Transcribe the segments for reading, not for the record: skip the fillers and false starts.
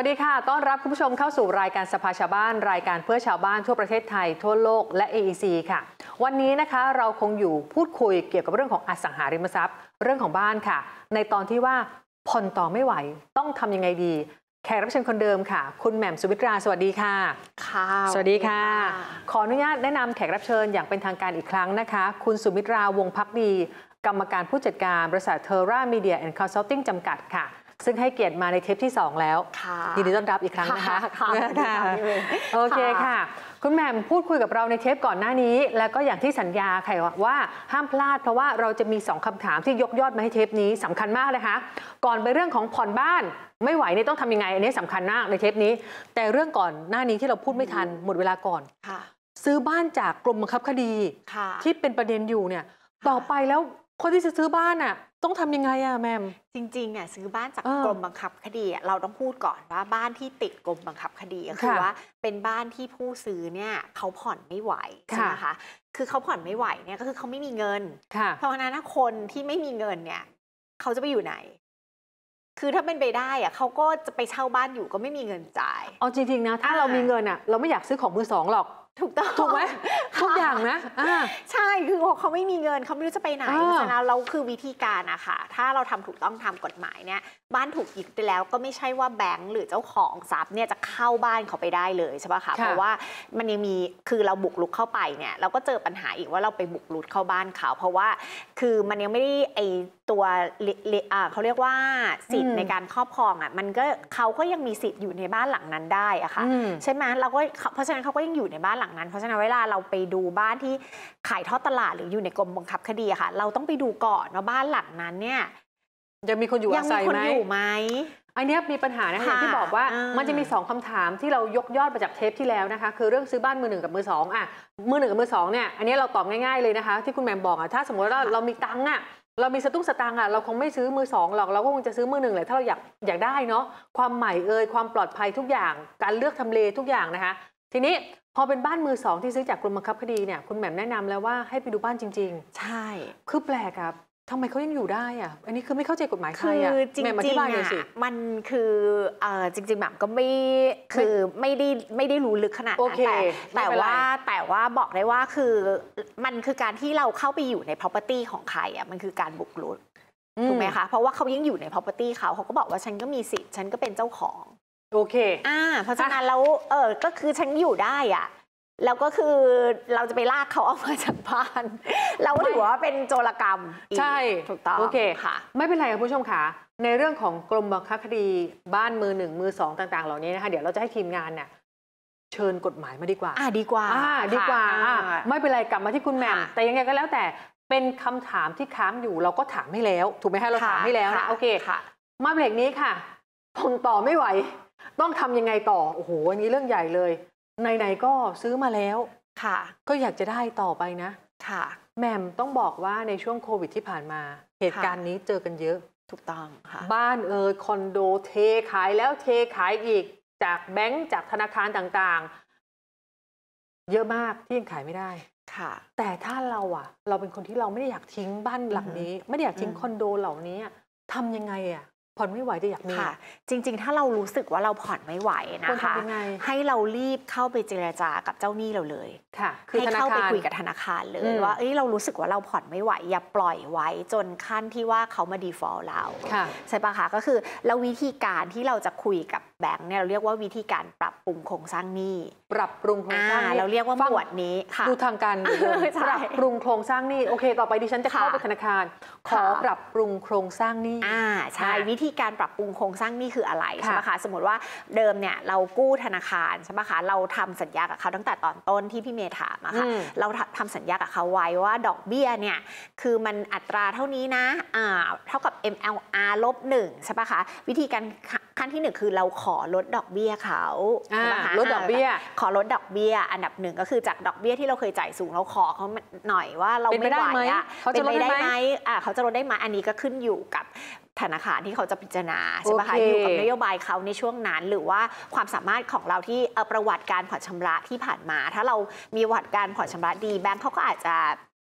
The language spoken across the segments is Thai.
วัสดีค่ะต้อนรับคุณผู้ชมเข้าสู่รายการสภาชาวบ้านรายการเพื่อชาวบ้านทั่วประเทศไทยทั่วโลกและ AEC ค่ะวันนี้นะคะเราคงอยู่พูดคุยเกี่ยวกับเรื่องของอสังหาริมทรัพย์เรื่องของบ้านค่ะในตอนที่ว่าผ่อนต่อไม่ไหวต้องทำยังไงดีแขกรับเชิญคนเดิมค่ะคุณแหม่มสุวิตราสวัสดีค่ะค่ะสวัสดีค่ะขออนุญาตแนะนำแขกรับเชิญอย่างเป็นทางการอีกครั้งนะคะคุณสุมิตราวงศ์ภักดีกรรมการผู้จัดการบริษัท Terra Media and Consulting จำกัดค่ะซึ่งให้เกียรติมาในเทปที่2แล้วยินดีต้อนรับอีกครั้งนะคะโอเคค่ะคุณแหม่มพูดคุยกับเราในเทปก่อนหน้านี้แล้วก็อย่างที่สัญญาค่ะว่าห้ามพลาดเพราะว่าเราจะมี2คำถามที่ยกยอดมาให้เทปนี้สำคัญมากนะคะก่อนไปเรื่องของผ่อนบ้านไม่ไหวเนี่ยต้องทำยังไงอันนี้สำคัญมากในเทปนี้แต่เรื่องก่อนหน้านี้ที่เราพูดไม่ทันหมดเวลาก่อนซื้อบ้านจากกรมบังคับคดีที่เป็นประเด็นอยู่เนี่ยต่อไปแล้วคนที่จะซื้อบ้านอ่ะต้องทำยังไงอะแม่มจริงๆอ่ะซื้อบ้านจากกรมบังคับคดีเราต้องพูดก่อนว่าบ้านที่ติดกรมบังคับคดีก็คือว่าเป็นบ้านที่ผู้ซื้อเนี่ยเขาผ่อนไม่ไหวใช่ไหมคะคือเขาผ่อนไม่ไหวเนี่ยก็คือเขาไม่มีเงินเพราะฉะนั้นคนที่ไม่มีเงินเนี่ยเขาจะไปอยู่ไหนคือถ้าเป็นไปได้อะเขาก็จะไปเช่าบ้านอยู่ก็ไม่มีเงินจ่ายเอาจริงๆนะถ้าเรามีเงินอะเราไม่อยากซื้อของมือสองหรอกถูกต้องถูกไหมทุกอย่างนะใช่คือเขาไม่มีเงินเขาไม่รู้จะไปไหนเพราะฉะนั้นเราคือวิธีการอะค่ะถ้าเราทำถูกต้องทำกฎหมายเนี่ยบ้านถูกยึดไปแล้วก็ไม่ใช่ว่าแบงก์หรือเจ้าของทรัพย์เนี่ยจะเข้าบ้านเขาไปได้เลยใช่ป่ะคะเพราะว่ามันยังมีคือเราบุกรุกเข้าไปเนี่ยเราก็เจอปัญหาอีกว่าเราไปบุกรุกเข้าบ้านเขาเพราะว่าคือมันยังไม่ได้ไอตัวเขาเรียกว่าสิทธิ์ในการครอบครองอะมันก็เขาก็ยังมีสิทธิ์อยู่ในบ้านหลังนั้นได้อะค่ะใช่ไหมเราก็เพราะฉะนั้นเขาก็ยังอยู่ในบ้านหลังนั้นเพราะฉะนั้นเวลาเราไปดูบ้านที่ขายทอดตลาดหรืออยู่ในกรมบังคับคดีอะค่ะเราต้องไปดูก่อนว่าบ้านหลังนั้นเนี่ยยังมีคนอยู่อาศัยไหมอันนี้มีปัญหานะคะอย่างที่บอกว่ามันจะมี2คำถามที่เรายกยอดมาจากเทปที่แล้วนะคะคือเรื่องซื้อบ้านมือ1กับมือ2อะมือ1กับมือ2เนี่ยอันนี้เราตอบง่ายๆเลยนะคะที่คุณแหม่มบอกอะถ้าสมมติว่าเรามีตังค์อะเรามีสตุ้งสตางค์อะเราคงไม่ซื้อมือ2หรอกเราก็คงจะซื้อมือ1แหละถ้าเราอยากได้เนาะความใหม่ความปลอดภัยทุกอย่างการเลือกทำเลทุกอย่างนะคะทีนี้พอเป็นบ้านมือ2ที่ซื้อจากกรมบังคับคดีเนี่ยคุณแหม่มแนะนำแล้วว่าให้ไปดูบ้านจริงๆใช่คือแปลกครับทำไมเขายังอยู่ได้อะอันนี้คือไม่เข้าใจกฎหมายไทยอะแม่อธิบายหน่อยสิมันคือจริงๆแบบก็ไม่คือไม่ได้รู้ลึกขนาดนั้นแต่ว่าบอกได้ว่าคือมันคือการที่เราเข้าไปอยู่ใน property ของใครอะมันคือการบุกรุกถูกไหมคะเพราะว่าเขายังอยู่ใน property เขาก็บอกว่าฉันก็มีสิทธิ์ฉันก็เป็นเจ้าของโอเคเพราะฉะนั้นแล้วก็คือฉันอยู่ได้อะแล้วก็คือเราจะไปลากเขาออกมาจากบ้านเราถือว่าเป็นโจรกรรมใช่ถูกต้องโอเคค่ะไม่เป็นไรคุณผู้ชมค่ะในเรื่องของกรมบังคับคดีบ้านมือ1มือ2ต่างๆเหล่านี้นะคะเดี๋ยวเราจะให้ทีมงานเนี่ยเชิญกฎหมายมาดีกว่าดีกว่าไม่เป็นไรกลับมาที่คุณแหม่มแต่ยังไงก็แล้วแต่เป็นคำถามที่ค้างอยู่เราก็ถามให้แล้วถูกไหมคะเราถามให้แล้วนะโอเคมาเบรกนี้ค่ะทนต่อไม่ไหวต้องทำยังไงต่อโอ้โหอันนี้เรื่องใหญ่เลยไหนๆก็ซื้อมาแล้วค่ะก็อยากจะได้ต่อไปนะค่ะแหม่มต้องบอกว่าในช่วงโควิดที่ผ่านมาเหตุการณ์นี้เจอกันเยอะถูกต้องค่ะบ้านคอนโดเทขายแล้วเทขายอีกจากแบงก์จากธนาคารต่างๆเยอะมากที่ยังขายไม่ได้ค่ะแต่ถ้าเราเป็นคนที่เราไม่ได้อยากทิ้งบ้านหลังนี้ไม่ได้อยากทิ้งคอนโดเหล่านี้ทำยังไงอะผ่อนไม่ไหวจะอยากมีจริงๆถ้าเรารู้สึกว่าเราผ่อนไม่ไหวนะคะให้เรารีบเข้าไปเจรจากับเจ้าหนี้เราเลยให้เข้าไปคุยกับธนาคารเลยว่าเรารู้สึกว่าเราผ่อนไม่ไหวอย่าปล่อยไว้จนขั้นที่ว่าเขามา default เราใช่ปะคะก็คือแล้ววิธีการที่เราจะคุยกับแบงค์เนี่ยเราเรียกว่าวิธีการปรับปรุงโครงสร้างหนี้ปรับปรุงโครงสร้างเราเรียกว่าหมวดนี้ดูทางการปรับปรุงโครงสร้างหนี้โอเคต่อไปดิฉันจะเข้าไปธนาคารขอปรับปรุงโครงสร้างหนี้ใช่วิธีการปรับปรุงโครงสร้างหนี้คืออะไรใช่ไหมคะสมมติว่าเดิมเนี่ยเรากู้ธนาคารใช่ไหมคะเราทำสัญญากับเขาตั้งแต่ตอนต้นที่พี่เมย์ถามอะค่ะเราทำสัญญากับเขาไว้ว่าดอกเบี้ยเนี่ยคือมันอัตราเท่านี้นะเท่ากับ MLR ลบ1ใช่ปะคะวิธีการขั้นที่1คือเราขอลดดอกเบี้ยเขาลดดอกเบี้ยขอลดดอกเบี้ยอันดับ1ก็คือจากดอกเบี้ยที่เราเคยจ่ายสูงเราขอเขาหน่อยว่าเราไม่ไหวอะเป็นไปได้ไหมเขาจะลดได้ไหมอันนี้ก็ขึ้นอยู่กับธนาคารที่เขาจะพิจารณาใช่ไหมคะอยู่กับนโยบายเขาในช่วงนั้นหรือว่าความสามารถของเราที่ประวัติการผ่อนชำระที่ผ่านมาถ้าเรามีประวัติการผ่อนชำระดีแบงก์เขาก็อาจจะ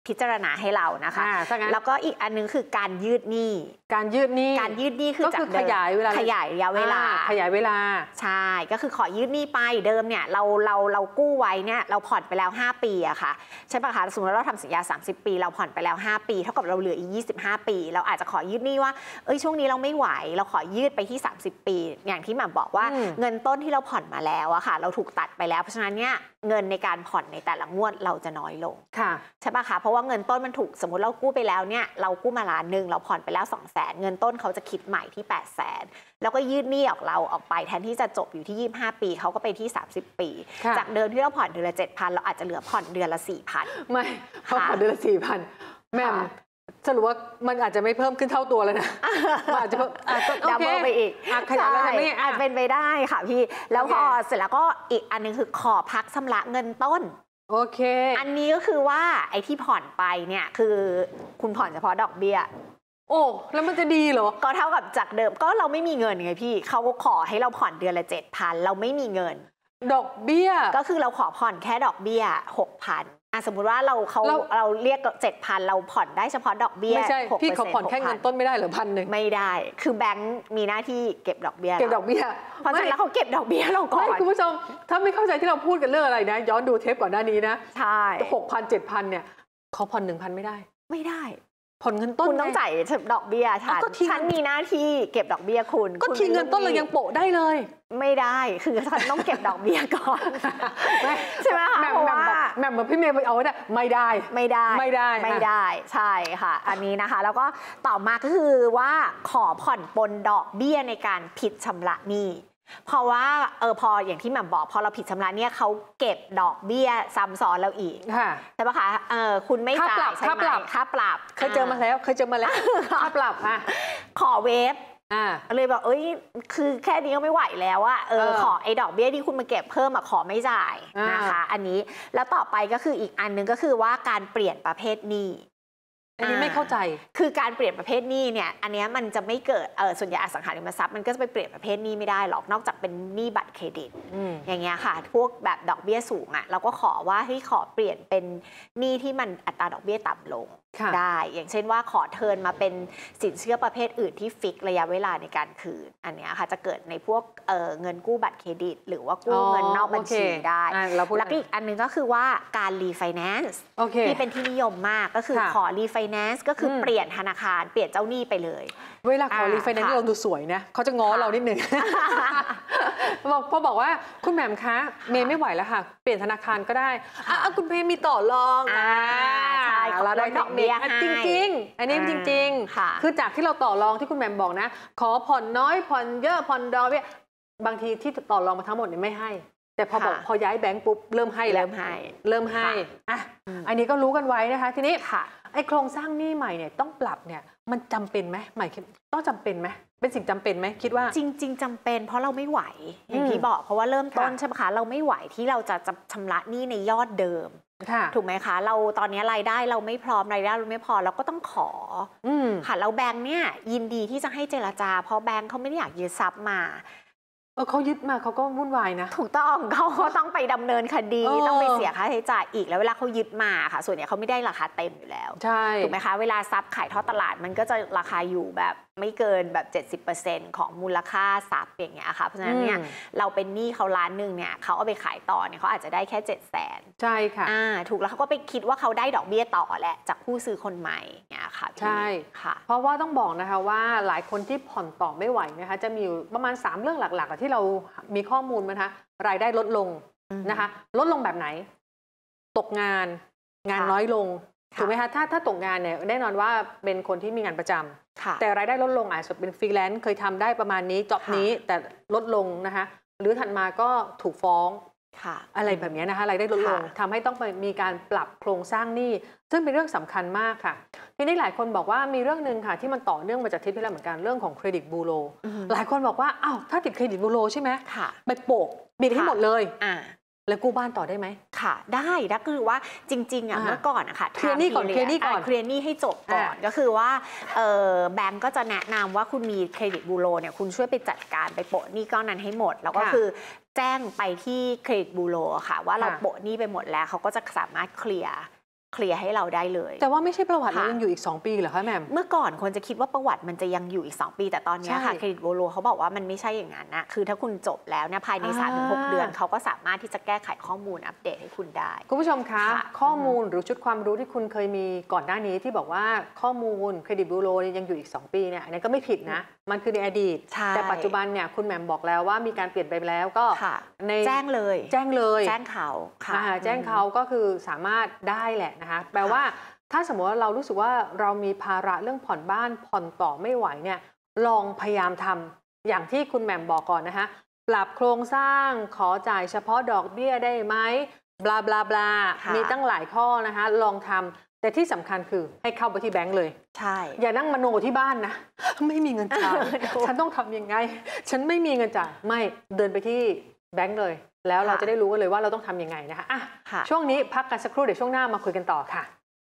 พิจารณาให้เรานะคะแล้วก็อีกอันนึงคือการยืดหนี้การยืดหนี้คือจากขยายเวลาขยายระยะเวลาใช่ก็คือขอยืดหนี้ไปเดิมเนี่ยเรากู้ไว้เนี่ยเราผ่อนไปแล้ว5ปีอะค่ะใช่ป่ะคะสมมติเราทำสัญญา30 ปีเราผ่อนไปแล้ว5ปีเท่ากับเราเหลืออีก25 ปีเราอาจจะขอยืดหนี้ว่าช่วงนี้เราไม่ไหวเราขอยืดไปที่30 ปีอย่างที่แหม่มบอกว่าเงินต้นที่เราผ่อนมาแล้วอะค่ะเราถูกตัดไปแล้วเพราะฉะนั้นเนี่ยเงินในการผ่อนในแต่ละงวดเราจะน้อยลงใช่ป่ะคะเพราะว่าเงินต้นมันถูกสมมติเรากู้ไปแล้วเนี่ยเรากู้มา1,000,000เราผ่อนไปแล้ว200,000เงินต้นเขาจะคิดใหม่ที่800,000แล้วก็ยืดหนี้ออกไปแทนที่จะจบอยู่ที่25 ปีเขาก็ไปที่30 ปีจากเดิมที่เราผ่อนเดือนละ 7,000 เราอาจจะเหลือผ่อนเดือนละ 4,000 ไม่ผ่อนเดือนละ 4,000แม่สรุปว่ามันอาจจะไม่เพิ่มขึ้นเท่าตัวแล้วนะอาจจะดับเบิลไปอีกขยายแล้วไม่อาจเป็นไปได้ค่ะพี่แล้วพอเสร็จแล้วก็อีกอันนึงคือขอพักชำระเงินต้นโอเคอันนี้ก็คือว่าไอ้ที่ผ่อนไปเนี่ยคือคุณผ่อนเฉพาะดอกเบี้ยโอ้แล้วมันจะดีเหรอก็เท่ากับจากเดิมก็เราไม่มีเงินไงพี่เขาขอให้เราผ่อนเดือนละ 7,000เราไม่มีเงินดอกเบี้ยก็คือเราขอผ่อนแค่ดอกเบี้ย 6,000สมมุติว่าเราเรียก 7,000 เราผ่อนได้เฉพาะดอกเบี้ยไม่ใช่พี่เขาผ่อนแค่เงินต้นไม่ได้หรือ1,000 ไม่ได้คือแบงค์มีหน้าที่เก็บดอกเบี้ยเพราะฉะนั้นเขาเก็บดอกเบี้ยเราก่อนคุณผู้ชมถ้าไม่เข้าใจที่เราพูดกันเรื่องอะไรนะย้อนดูเทปก่อนหน้านี้นะใช่ 6,000 7,000เนี่ยเขาผ่อน 1,000 ไม่ได้ผ่อนเงินต้นคุณต้องจ่ายดอกเบี้ยฉันมีหน้าที่เก็บดอกเบี้ยคุณก็ทีเงินต้นเรายังโปะได้เลยไม่ได้คือฉันต้องเก็บดอกเบี้ยก่อนใช่ไหมคะเพราะว่าแม่พี่เมย์ไปเอาเนี่ยไม่ได้ใช่ค่ะอันนี้นะคะแล้วก็ต่อมาก็คือว่าขอผ่อนปลนดอกเบี้ยในการผิดชำระหนี้เพราะว่าพออย่างที่แหม่มบอกพอเราผิดชำระเนี่ยเขาเก็บดอกเบี้ยซ้ำซ้อนเราอีกใช่ปะคะคุณไม่จ่ายใช่ไหมค่าปรับเคยเจอมาแล้วค่าปรับขอเวฟเลยบอกคือแค่นี้ก็ไม่ไหวแล้วอะขอไอ้ดอกเบี้ยที่คุณมาเก็บเพิ่มขอไม่จ่ายนะคะอันนี้แล้วต่อไปก็คืออีกอันนึงก็คือว่าการเปลี่ยนประเภทหนี้อันนี้ไม่เข้าใจคือการเปลี่ยนประเภทหนี้เนี่ยอันนี้มันจะไม่เกิดส่วนใหญ่อสังหาริมทรัพย์มันก็จะไปเปลี่ยนประเภทหนี้ไม่ได้หรอกนอกจากเป็นหนี้บัตรเครดิตอย่างเงี้ยค่ะพวกแบบดอกเบี้ยสูงเราก็ขอว่าให้ขอเปลี่ยนเป็นหนี้ที่มันอัตราดอกเบี้ยต่ำลงได้อย่างเช่นว่าขอเทิร์นมาเป็นสินเชื่อประเภทอื่นที่ฟิกระยะเวลาในการคืนอันนี้ค่ะจะเกิดในพวกเงินกู้บัตรเครดิตหรือว่ากู้เงินนอกบัญชีได้แล้วก็อีกอันนึงก็คือว่าการรีไฟแนนซ์ที่เป็นที่นิยมมากก็คือขอรีไฟแนนซ์ก็คือเปลี่ยนธนาคารเปลี่ยนเจ้าหนี้ไปเลยเวลาขอรีไฟแนนซ์เราดูสวยนะเขาจะง้อเรานิดนึงพอบอกว่าคุณแหม่มคะเมย์ไม่ไหวแล้วค่ะเปลี่ยนธนาคารก็ได้คุณเมย์มีต่อรองใช่เราได้ดอกเบี้ยจริงๆอันนี้จริงๆคือจากที่เราต่อรองที่คุณแหม่มบอกนะขอผ่อนน้อยผ่อนเยอะผ่อนดอกเบี้ยบางทีที่ต่อรองมาทั้งหมดเนี่ยไม่ให้แต่พอย้ายแบงก์ปุ๊บเริ่มให้อันนี้ก็รู้กันไว้นะคะทีนี้ไอ้โครงสร้างหนี้ใหม่เนี่ยต้องปรับเนี่ยมันจำเป็นไหมหมายต้องจำเป็นไหมเป็นสิ่งจำเป็นไหมคิดว่าจริงๆจำเป็นเพราะเราไม่ไหวอย่างที่บอกเพราะว่าเริ่มต้นใช่ไหมคะเราไม่ไหวที่เราจะชำระหนี้ในยอดเดิมถูกไหมคะเราตอนนี้รายได้เราไม่พร้อมรายได้เราไม่พอเราก็ต้องขอค่ะแล้วแบงค์เนี่ยยินดีที่จะให้เจรจาเพราะแบงค์เขาไม่ได้อยากยึดทรัพย์มาเขายึดมาเขาก็วุ่นวายนะถูกต้องเขาต้องไปดำเนินคดีต้องไปเสียค่าใช้จ่ายอีกแล้วเวลาเขายึดมาค่ะส่วนใหญ่เขาไม่ได้ราคาเต็มอยู่แล้วถูกไหมคะเวลาทรัพย์ขายทอดตลาดมันก็จะราคาอยู่แบบไม่เกินแบบ 70% ของมูลค่าทรัพย์อย่างเงี้ยค่ะเพราะฉะนั้นเนี่ยเราเป็นหนี้เขาล้านหนึ่งเนี่ยเขาเอาไปขายต่อเนี่ยเขาอาจจะได้แค่700,000 ใช่ค่ะถูกแล้วเขาก็ไปคิดว่าเขาได้ดอกเบี้ยต่อแหละจากผู้ซื้อคนใหม่เนี่ยค่ะใช่ค่ะเพราะว่าต้องบอกนะคะว่าหลายคนที่ผ่อนต่อไม่ไหวนะคะจะมีอยู่ประมาณ3เรื่องหลักๆที่เรามีข้อมูลนะคะรายได้ลดลงนะคะลดลงแบบไหนตกงานน้อยลงถูกไหมคะถ้าตกงานเนี่ยแน่นอนว่าเป็นคนที่มีงานประจำแต่รายได้ลดลงอาจจะเป็นฟรีแลนซ์เคยทำได้ประมาณนี้จ็อบนี้แต่ลดลงนะคะหรือถัดมาก็ถูกฟ้องอะไรแบบนี้นะคะรายได้ลดลงทำให้ต้องมีการปรับโครงสร้างหนี้ซึ่งเป็นเรื่องสำคัญมากค่ะทีนี้หลายคนบอกว่ามีเรื่องนึงค่ะที่มันต่อเนื่องมาจากที่แล้วเหมือนกันเรื่องของเครดิตบูโรหลายคนบอกว่าอ้าวถ้าติดเครดิตบูโรใช่ไหมไปโปะบิดให้หมดเลยแล้วกู้บ้านต่อได้ไหมค่ะได้ก็คือว่าจริงๆเมื่อก่อนนะคะเคลียร์หนี้ก่อนเคลียร์หนี้ให้จบก่อนก็คือว่าแบงก์ก็จะแนะนำว่าคุณมีเครดิตบูโรเนี่ยคุณช่วยไปจัดการไปโปะหนี้ก้อนนั้นให้หมดแล้วก็คือแจ้งไปที่เครดิตบูโรค่ะว่าเราโปะหนี้ไปหมดแล้วเขาก็จะสามารถเคลียร์เคลียร์ให้เราได้เลยแต่ว่าไม่ใช่ประวัติค่ะเรายังอยู่อีก2 ปีเหรอคะแหม่มเมื่อก่อนคนจะคิดว่าประวัติมันจะยังอยู่อีก2 ปีแต่ตอนนี้ค่ะใช่เครดิตบูโรเขาบอกว่ามันไม่ใช่อย่างนั้นนะคือถ้าคุณจบแล้วเนี่ยภายใน 3-6 เดือนเขาก็สามารถที่จะแก้ไขข้อมูลอัปเดตให้คุณได้คุณผู้ชมคะค่ะข้อมูลหรือชุดความรู้ที่คุณเคยมีก่อนหน้านี้ที่บอกว่าข้อมูลเครดิตบูโรยังอยู่อีก2 ปีเนี่ยอันนี้ก็ไม่ผิดนะมันคือในอดีตใช่แต่ปัจจุบันเนี่ยคุณแหม่มบอกแล้วว่ามีการเปลี่ยนไปแล้วก็ค่ะในแจ้งเลยแจ้งเลยแจ้งเขาค่ะแจ้งเขาก็คือสามารถได้แหละนะคะแปลว่าถ้าสมมติว่าเรารู้สึกว่าเรามีภาระเรื่องผ่อนบ้านผ่อนต่อไม่ไหวเนี่ยลองพยายามทำอย่างที่คุณแหม่มบอกก่อนนะคะปรับโครงสร้างขอจ่ายเฉพาะดอกเบี้ยได้ไหมบลาบลาบลาค่ะมีตั้งหลายข้อนะคะลองทำแต่ที่สำคัญคือให้เข้าไปที่แบงก์เลยใช่อย่านั่งมโนที่บ้านนะ ไม่มีเงินจ่าย ฉันต้องทำยังไง ฉันไม่มีเงินจ่ายไม่เดินไปที่แบงก์เลย แล้วเราจะได้รู้กันเลยว่าเราต้องทำยังไงนะคะอ่ะค่ะช่วงนี้พักกันสักครู่เดี๋ยวช่วงหน้ามาคุยกันต่อค่ะ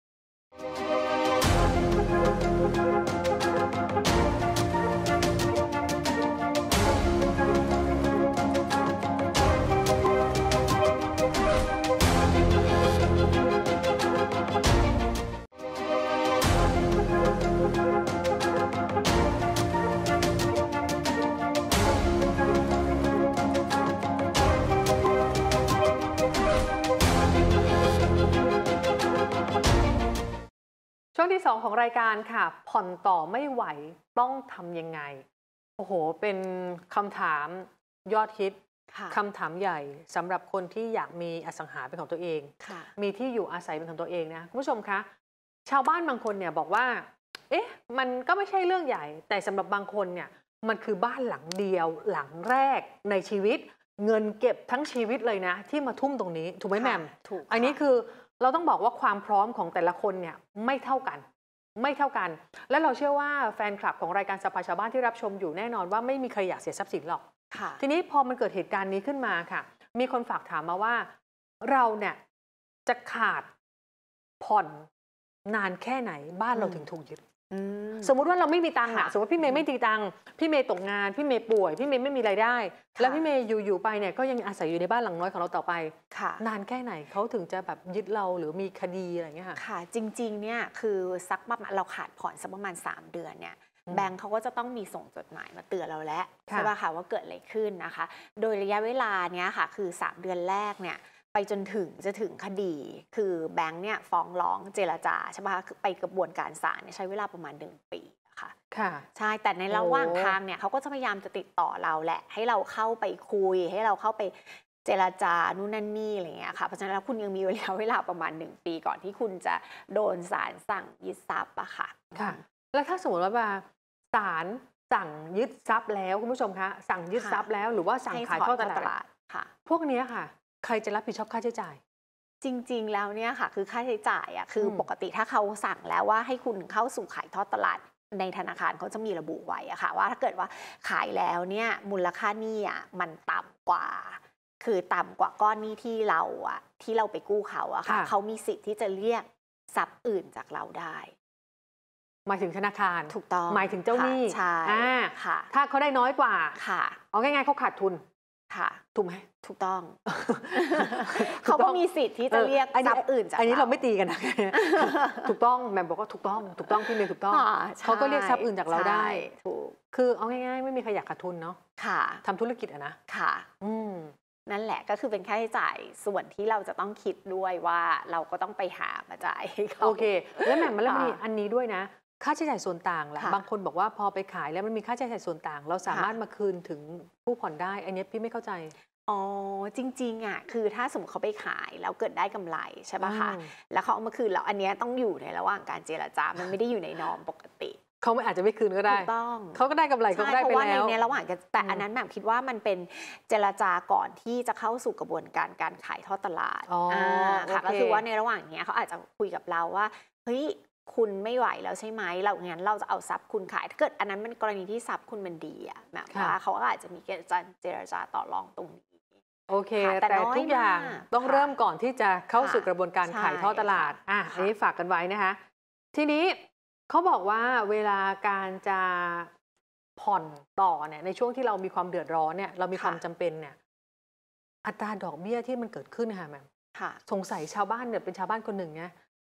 ช่วงที่ 2 ของรายการค่ะ ผ่อนต่อไม่ไหวต้องทำยังไง โอ้โห เป็นคำถามยอดฮิตค่ะคำถามใหญ่สำหรับคนที่อยากมีอสังหาเป็นของตัวเองค่ะมีที่อยู่อาศัยเป็นของตัวเองนะคุณผู้ชมคะชาวบ้านบางคนเนี่ยบอกว่า เอ๊ะ มันก็ไม่ใช่เรื่องใหญ่ แต่สำหรับบางคนเนี่ยมันคือบ้านหลังเดียวหลังแรกในชีวิต เงินเก็บทั้งชีวิตเลยนะ ที่มาทุ่มตรงนี้ถูกไหมแหม่มถูกอันนี้คือเราต้องบอกว่าความพร้อมของแต่ละคนเนี่ยไม่เท่ากัน ไม่เท่ากัน และเราเชื่อว่าแฟนคลับของรายการสภาชาวบ้านที่รับชมอยู่แน่นอนว่าไม่มีใครอยากเสียทรัพย์สินหรอกค่ะทีนี้พอมันเกิดเหตุการณ์นี้ขึ้นมาค่ะ มีคนฝากถามมาว่าเราเนี่ยจะขาดผ่อนนานแค่ไหนบ้านเราถึงถูกยึด สมมุติว่าเราไม่มีตังค์อะค่ะสมมติพี่เมย์ไม่มีตังค์พี่เมย์ตกงานพี่เมย์ป่วยพี่เมย์ไม่มีรายได้ค่ะแล้วพี่เมย์อยู่ไปเนี่ยก็ยังอาศัยอยู่ในบ้านหลังน้อยของเราต่อไปค่ะนานแค่ไหนเขาถึงจะแบบยึดเราหรือมีคดีอะไรอย่างเงี้ยค่ะค่ะ จริงๆเนี่ยคือสักประมาณเราขาดผ่อนสักประมาณ3 เดือนเนี่ยอืมแบงค์เขาก็จะต้องมีส่งจดหมายมาเตือนเราแล้วค่ะใช่ป่ะคะว่าเกิดอะไรขึ้นนะคะ โดยระยะเวลาเนี้ยค่ะคือ3 เดือนแรกเนี่ยไปจนถึงจะถึงคดี คือแบงค์เนี่ยฟ้องร้องเจรจาใช่ป่ะคะคือไปกระบวนการศาลเนี่ยใช้เวลาประมาณ1 ปีค่ะค่ะใช่แต่ในระหว่างโอ้ทางเนี่ยเขาก็จะพยายามจะติดต่อเราแหละ ให้เราเข้าไปคุย ให้เราเข้าไปเจรจานู่นนั่นนี่อะไรเงี้ยค่ะเพราะฉะนั้นแล้วคุณยังมีระยะเวลาประมาณ1 ปีก่อนที่คุณจะโดนศาลสั่งยึดทรัพย์อะค่ะค่ะ แล้วถ้าสมมติว่าศาลสั่งยึดทรัพย์แล้วคุณผู้ชมคะสั่งยึดทรัพย์แล้วหรือว่าสั่งให้ขายถทออดดตตลาดลาดค่ะพวกเนี้ยค่ะ ใครจะรับผิดชอบค่าใช้จ่ายจริงๆแล้วเนี่ยค่ะคือค่าใช้จ่ายอะคือปกติถ้าเขาสั่งแล้วว่าให้คุณเข้าสู่ขายทอดตลาดในธนาคารเขาจะมีระบุไว้อะค่ะว่าถ้าเกิดว่าขายแล้วเนี่ยมูลค่าหนี้อะมันต่ำกว่า คือต่ำกว่าก้อนหนี้ที่เราไปกู้เขาอะค่ะค่ะเขามีสิทธิ์ที่จะเรียกทรัพย์อื่นจากเราได้หมายถึงธนาคารถูกต้องหมายถึงเจ้าหนี้ค่ะใช่อ่าค่ะถ้าเขาได้น้อยกว่าค่ะเอาง่ายๆเขาขาดทุนค่ะถูกไหมถูกต้อง เขาก็มีสิทธิ์ที่จะเรียกทรัพย์อื่นจากอันนี้เราไม่ตีกันนะ ถูกต้องแหม่มบอกว่าถูกต้องพี่เมย์ถูกต้องค่ะใช่เขาก็เรียกทรัพย์อื่นจากเราได้ใช่ถูกคือเอาง่ายๆไม่มีใครอยากขาดทุนเนาะค่ะทำธุรกิจอะนะค่ะอืมนั่นแหละก็คือเป็นค่าใช้จ่ายส่วนที่เราจะต้องคิดด้วยว่าเราก็ต้องไปหามาจ่ายให้เขาโอเค แล้วแหม่มมันแล้วค่ะมีอันนี้ด้วยนะ ค่าใช้จ่ายส่วนต่างแหละค่ะบางคนบอกว่าพอไปขายแล้วมันมีค่าใช้จ่ายส่วนต่าง เราสามารถมาคืนถึงผู้ผ่อนได้ อันนี้พี่ไม่เข้าใจอ๋อจริงๆอ่ะคือถ้าสมมติเขาไปขายแล้วเกิดได้กำไรใช่ป่ะคะอืมแล้วเขาเอามาคืนแล้วอันเนี้ยต้องอยู่ในระหว่างการเจรจา มันไม่ได้อยู่ในนอมปกติเขาไม่อาจจะไม่คืนก็ได้ถูกต้องเขาก็ได้กำไรเขาใช่ก็ได้เพไปราะว่าแล้วในระหว่างกันแต่อันนั้นแหม่มคิดว่ามันเป็นเจรจาก่อนที่จะเข้าสู่กระบวนการการขายทอดตลาดอ๋ออ่ค่ะโอเคก็คือว่าในระหว่างเนี้ยเขาอาจจะคุยกับเราว่าเฮ้ยคุณไม่ไหวแล้วใช่ไหมเรางั้นเราจะเอาทรัพย์คุณขายถ้าเกิดอันนั้นมันกรณีที่ทรัพย์คุณมันดีอะแบบว่าเขาก็อาจจะมีการเจรจาต่อรองตรงนี้โอเคค่ะแต่แต่น้อยทุกอย่างมากต้องค่ะเริ่มก่อนที่จะเข้าสู่ค่ะกระบวนการใช่ขายทอดตลาดค่ะอันนี้ฝากกันไว้นะคะ ทีนี้เขาบอกว่าเวลาการจะผ่อนต่อเนี่ยในช่วงที่เรามีความเดือดร้อนเนี่ยเรามีความจำเป็นเนี่ยอัตราดอกเบี้ยที่มันเกิดขึ้นค่ะแม่ค่ะสงสัยชาวบ้านเนี่ยเป็นชาวบ้านคนหนึ่งนะ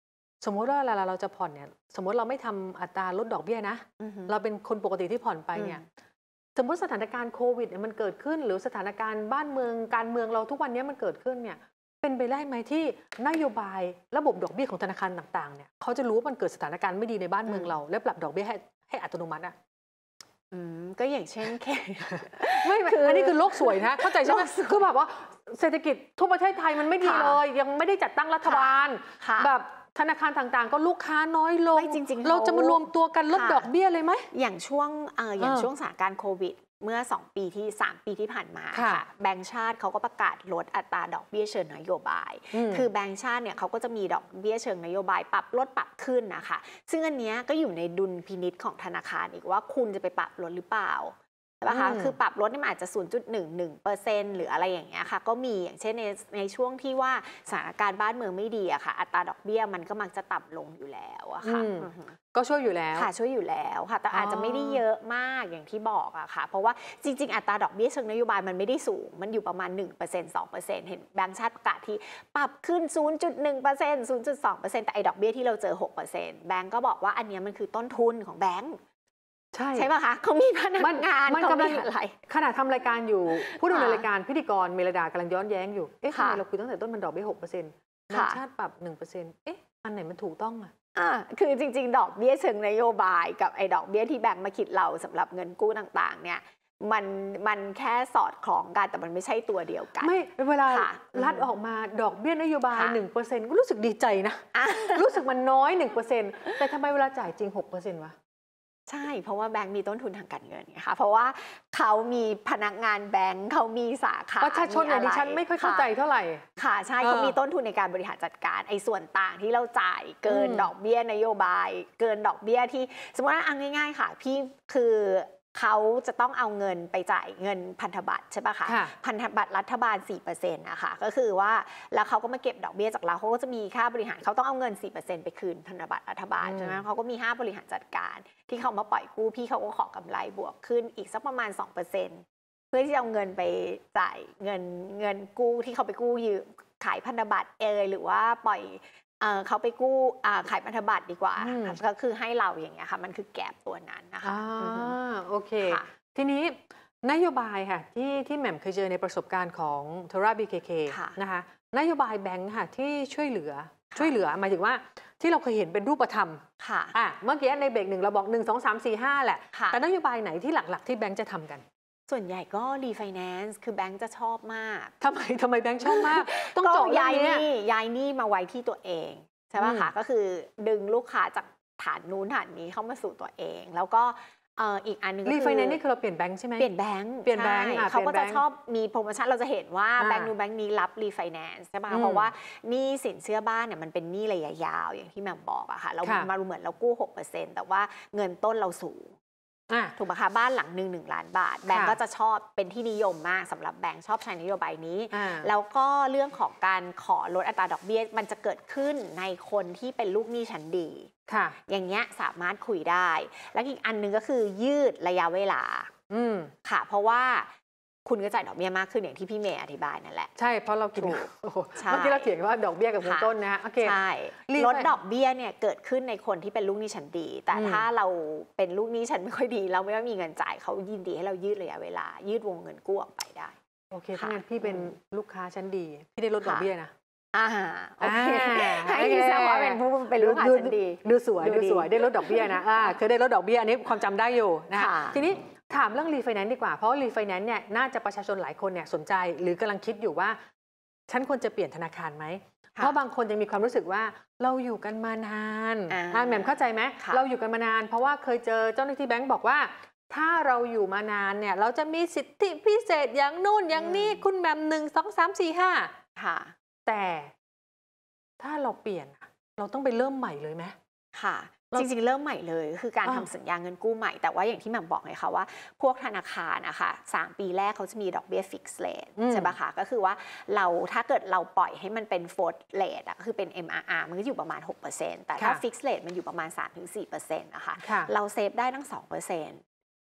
สมมติว่าเวลาเราจะผ่อนเนี่ยสมมติเราไม่ทำอัตราลดดอกเบี้ยนะ เราเป็นคนปกติที่ผ่อนไปเนี่ยสมมติสถานการณ์โควิดเนี่ยมันเกิดขึ้นหรือสถานการณ์บ้านเมืองการเมืองเราทุกวันนี้มันเกิดขึ้นเนี่ยเป็นไปได้ไหมที่นโยบายระบบดอกเบี้ยของธนาคารต่างๆเนี่ยเขาจะรู้ว่ามันเกิดสถานการณ์ไม่ดีในบ้านเมืองเราและปรับดอกเบี้ยให้อัตโนมัติอ่ะก็อย่างเช่นแค่ไม่อันนี้คือโลกสวยนะเข้าใจใช่ไหมคือแบบว่าเศรษฐกิจทั่วประเทศไทยมันไม่ดีเลยยังไม่ได้จัดตั้งรัฐบาลแบบธนาคารต่างๆก็ลูกค้าน้อยลงเราจะมารวมตัวกันลดดอกเบี้ยเลยไหมอย่างช่วงสถานการณ์โควิดเมื่อ3 ปีที่ผ่านมาค่ะแบงก์ชาติเขาก็ประกาศลดอัตราดอกเบี้ยเชิงนโยบายคือแบงก์ชาติเนี่ยเขาก็จะมีดอกเบี้ยเชิงนโยบายปรับลดปรับขึ้นนะคะซึ่งอันนี้ก็อยู่ในดุลพินิจของธนาคารอีกว่าคุณจะไปปรับลดหรือเปล่านะคะคือปรับลดนี่มันอาจจะ 0.11% หรืออะไรอย่างเงี้ยค่ะก็มีอย่างเช่นในช่วงที่ว่าสถานการณ์บ้านเมืองไม่ดีอะค่ะอัตราดอกเบี้ยมันก็มักจะต่ำลงอยู่แล้วอะค่ะก็ช่วยอยู่แล้วค่ะช่วยอยู่แล้วค่ะแต่อาจจะไม่ได้เยอะมากอย่างที่บอกอะค่ะเพราะว่าจริงๆอัตราดอกเบี้ยเชิงนโยบายมันไม่ได้สูงมันอยู่ประมาณ 1% 2% เห็นแบงก์ชาติประกาศที่ปรับขึ้น 0.1% 0.2% แต่ไอ้ดอกเบี้ยที่เราเจอ 6% แบงก์ก็บอกว่าอันนี้มันคือต้นทุนของแบงก์ใช่ป่ะคะเขามีพนักงานมันกำลังอะไรขณะทำรายการอยู่ผู้ดำเนินรายการพิธีกรเมลดากำลังย้อนแย้งอยู่ทำไมเราคุยตั้งแต่ต้นมันดอกเบี้ย 6%แบงก์ชาติปรับ 1%อันไหนมันถูกต้องคือจริงๆดอกเบี้ยเชิงนโยบายกับไอ้ดอกเบี้ยที่แบงก์มาคิดเราสำหรับเงินกู้ต่างๆเนี่ยมันแค่สอดคล้องกันแต่มันไม่ใช่ตัวเดียวกันไม่เวลารัฐออกมาดอกเบี้ยนโยบาย 1% ก็รู้สึกดีใจนะรู้สึกมันน้อย 1% แต่ทำไมเวลาจ่ายจริง 6% วะใช่เพราะว่าแบงก์มีต้นทุนทางการเงินไงคะเพราะว่าเขามีพนักงานแบงก์เขามีสาขาประชาชนอย่างดิฉันไม่ค่อยเข้าใจเท่าไหร่ค่ะใช่เขามีต้นทุนในการบริหารจัดการไอ้ส่วนต่างที่เราจ่ายเกินดอกเบี้ยนโยบายเกินดอกเบี้ยที่สมมติว่าง่ายๆค่ะพี่คือเขาจะต้องเอาเงินไปจ่ายเงินพันธบัตรใช่ปะคะพันธบัตรรัฐบาล 4% นะคะก็คือว่าแล้วเขาก็มาเก็บดอกเบี้ยจากเราเขาก็จะมีค่าบริหารเขาต้องเอาเงิน 4% ไปคืนพันธบัตรรัฐบาลใช่ไหมเขาก็มี5บริหารจัดการที่เขามาปล่อยกู้พี่เขาก็ขอกำไรบวกขึ้นอีกสักประมาณ 2%เพื่อที่จะเอาเงินไปจ่ายเงินกู้ที่เขาไปกู้ยืมขายพันธบัตรหรือว่าปล่อยเขาไปกู้ขายพันธบัตรดีกว่าก็คือให้เราอย่างเงี้ยค่ะมันคือแกปตัวนั้นนะคะโอเคทีนี้นโยบายค่ะที่แหม่มเคยเจอในประสบการณ์ของ Tora BKK นะคะนโยบายแบงค์ค่ะที่ช่วยเหลือหมายถึงว่าที่เราเคยเห็นเป็นรูปธรรมเมื่อกี้ในเบรกหนึ่งเราบอก1 2 3 4 5แหละแต่นโยบายไหนที่หลักๆที่แบงค์จะทำกันส่วนใหญ่ก็รีไฟแนนซ์คือแบงค์จะชอบมากทำไมแบงค์ชอบมากต้องเจาะย้ายหนี้มาไว้ที่ตัวเองใช่ไหมคะก็คือดึงลูกค้าจากฐานนู้นฐานนี้เข้ามาสู่ตัวเองแล้วก็อีกอันนึงก็คือรีไฟแนนซ์นี่คือเราเปลี่ยนแบงค์ใช่ไหมเปลี่ยนแบงค์เขาก็จะชอบมีโปรโมชั่นเราจะเห็นว่าแบงค์นู้นแบงค์นี้รับรีไฟแนนซ์ใช่ไหมเพราะว่านี่สินเชื่อบ้านเนี่ยมันเป็นหนี้ระยะยาวอย่างที่แม่บอกอะค่ะเรามาเหมือนเรากู้ 6% แต่ว่าเงินต้นเราสูงถูกไหมคะบ้านหลังหนึ่ง1 ล้านบาทแบงก์ก็จะชอบเป็นที่นิยมมากสำหรับแบงก์ชอบใช้นโยบายนี้แล้วก็เรื่องของการขอลดอัตราดอกเบี้ยมันจะเกิดขึ้นในคนที่เป็นลูกหนี้ชั้นดีอย่างเงี้ยสามารถคุยได้แล้วอีกอันนึงก็คือยืดระยะเวลาค่ะเพราะว่าคุณก็จ่ายดอกเบี้ยมากขึ้นอย่างที่พี่เมย์อธิบายนั่นแหละใช่เพราะเราคิดเมื่อกี้เราเถียงว่าดอกเบี้ยกับเงินต้นนะโอเคใช่ลดดอกเบี้ยเนี่ยเกิดขึ้นในคนที่เป็นลูกหนี้ชั้นดีแต่ถ้าเราเป็นลูกหนี้ชั้นไม่ค่อยดีเราไม่มีเงินจ่ายเขายินดีให้เรายืดระยะเวลายืดวงเงินกู้ออกไปได้โอเคถ้างั้นพี่เป็นลูกค้าชั้นดีพี่ได้ลดดอกเบี้ยนะโอเคให้พี่แซวว่าเป็นลูกค้าชั้นดีดูสวยได้ลดดอกเบี้ยนะเคยได้ลดดอกเบี้ยอันนี้ความจำได้อยู่นะคะทีนี้ถามเรื่องรีไฟแนนซ์ดีกว่าเพราะรีไฟแนนซ์เนี่ยน่าจะประชาชนหลายคนเนี่ยสนใจหรือกำลังคิดอยู่ว่าฉันควรจะเปลี่ยนธนาคารไหมเพราะบางคนยังมีความรู้สึกว่าเราอยู่กันมานานแหม่มเข้าใจไหมเราอยู่กันมานานเพราะว่าเคยเจอเจ้าหน้าที่แบงก์บอกว่าถ้าเราอยู่มานานเนี่ยเราจะมีสิทธิพิเศษอย่างนู่นอย่างนี้คุณแหม่ม1 2 3 4 5แต่ถ้าเราเปลี่ยนเราต้องไปเริ่มใหม่เลยไหมค่ะจริงๆเริ่มใหม่เลยคือการทำสัญญาเงินกู้ใหม่แต่ว่าอย่างที่แหม่มบอกไงคะว่าพวกธนาคารนะคะ3 ปีแรกเขาจะมีดอกเบี้ยฟิกซ์เรทใช่ปะคะก็คือว่าเราถ้าเกิดเราปล่อยให้มันเป็นโฟลต์เรทคือเป็น MRR มันก็อยู่ประมาณ 6% แต่ถ้าฟิกซ์เรทมันอยู่ประมาณ 3-4% นะคะเราเซฟได้ตั้ง 2%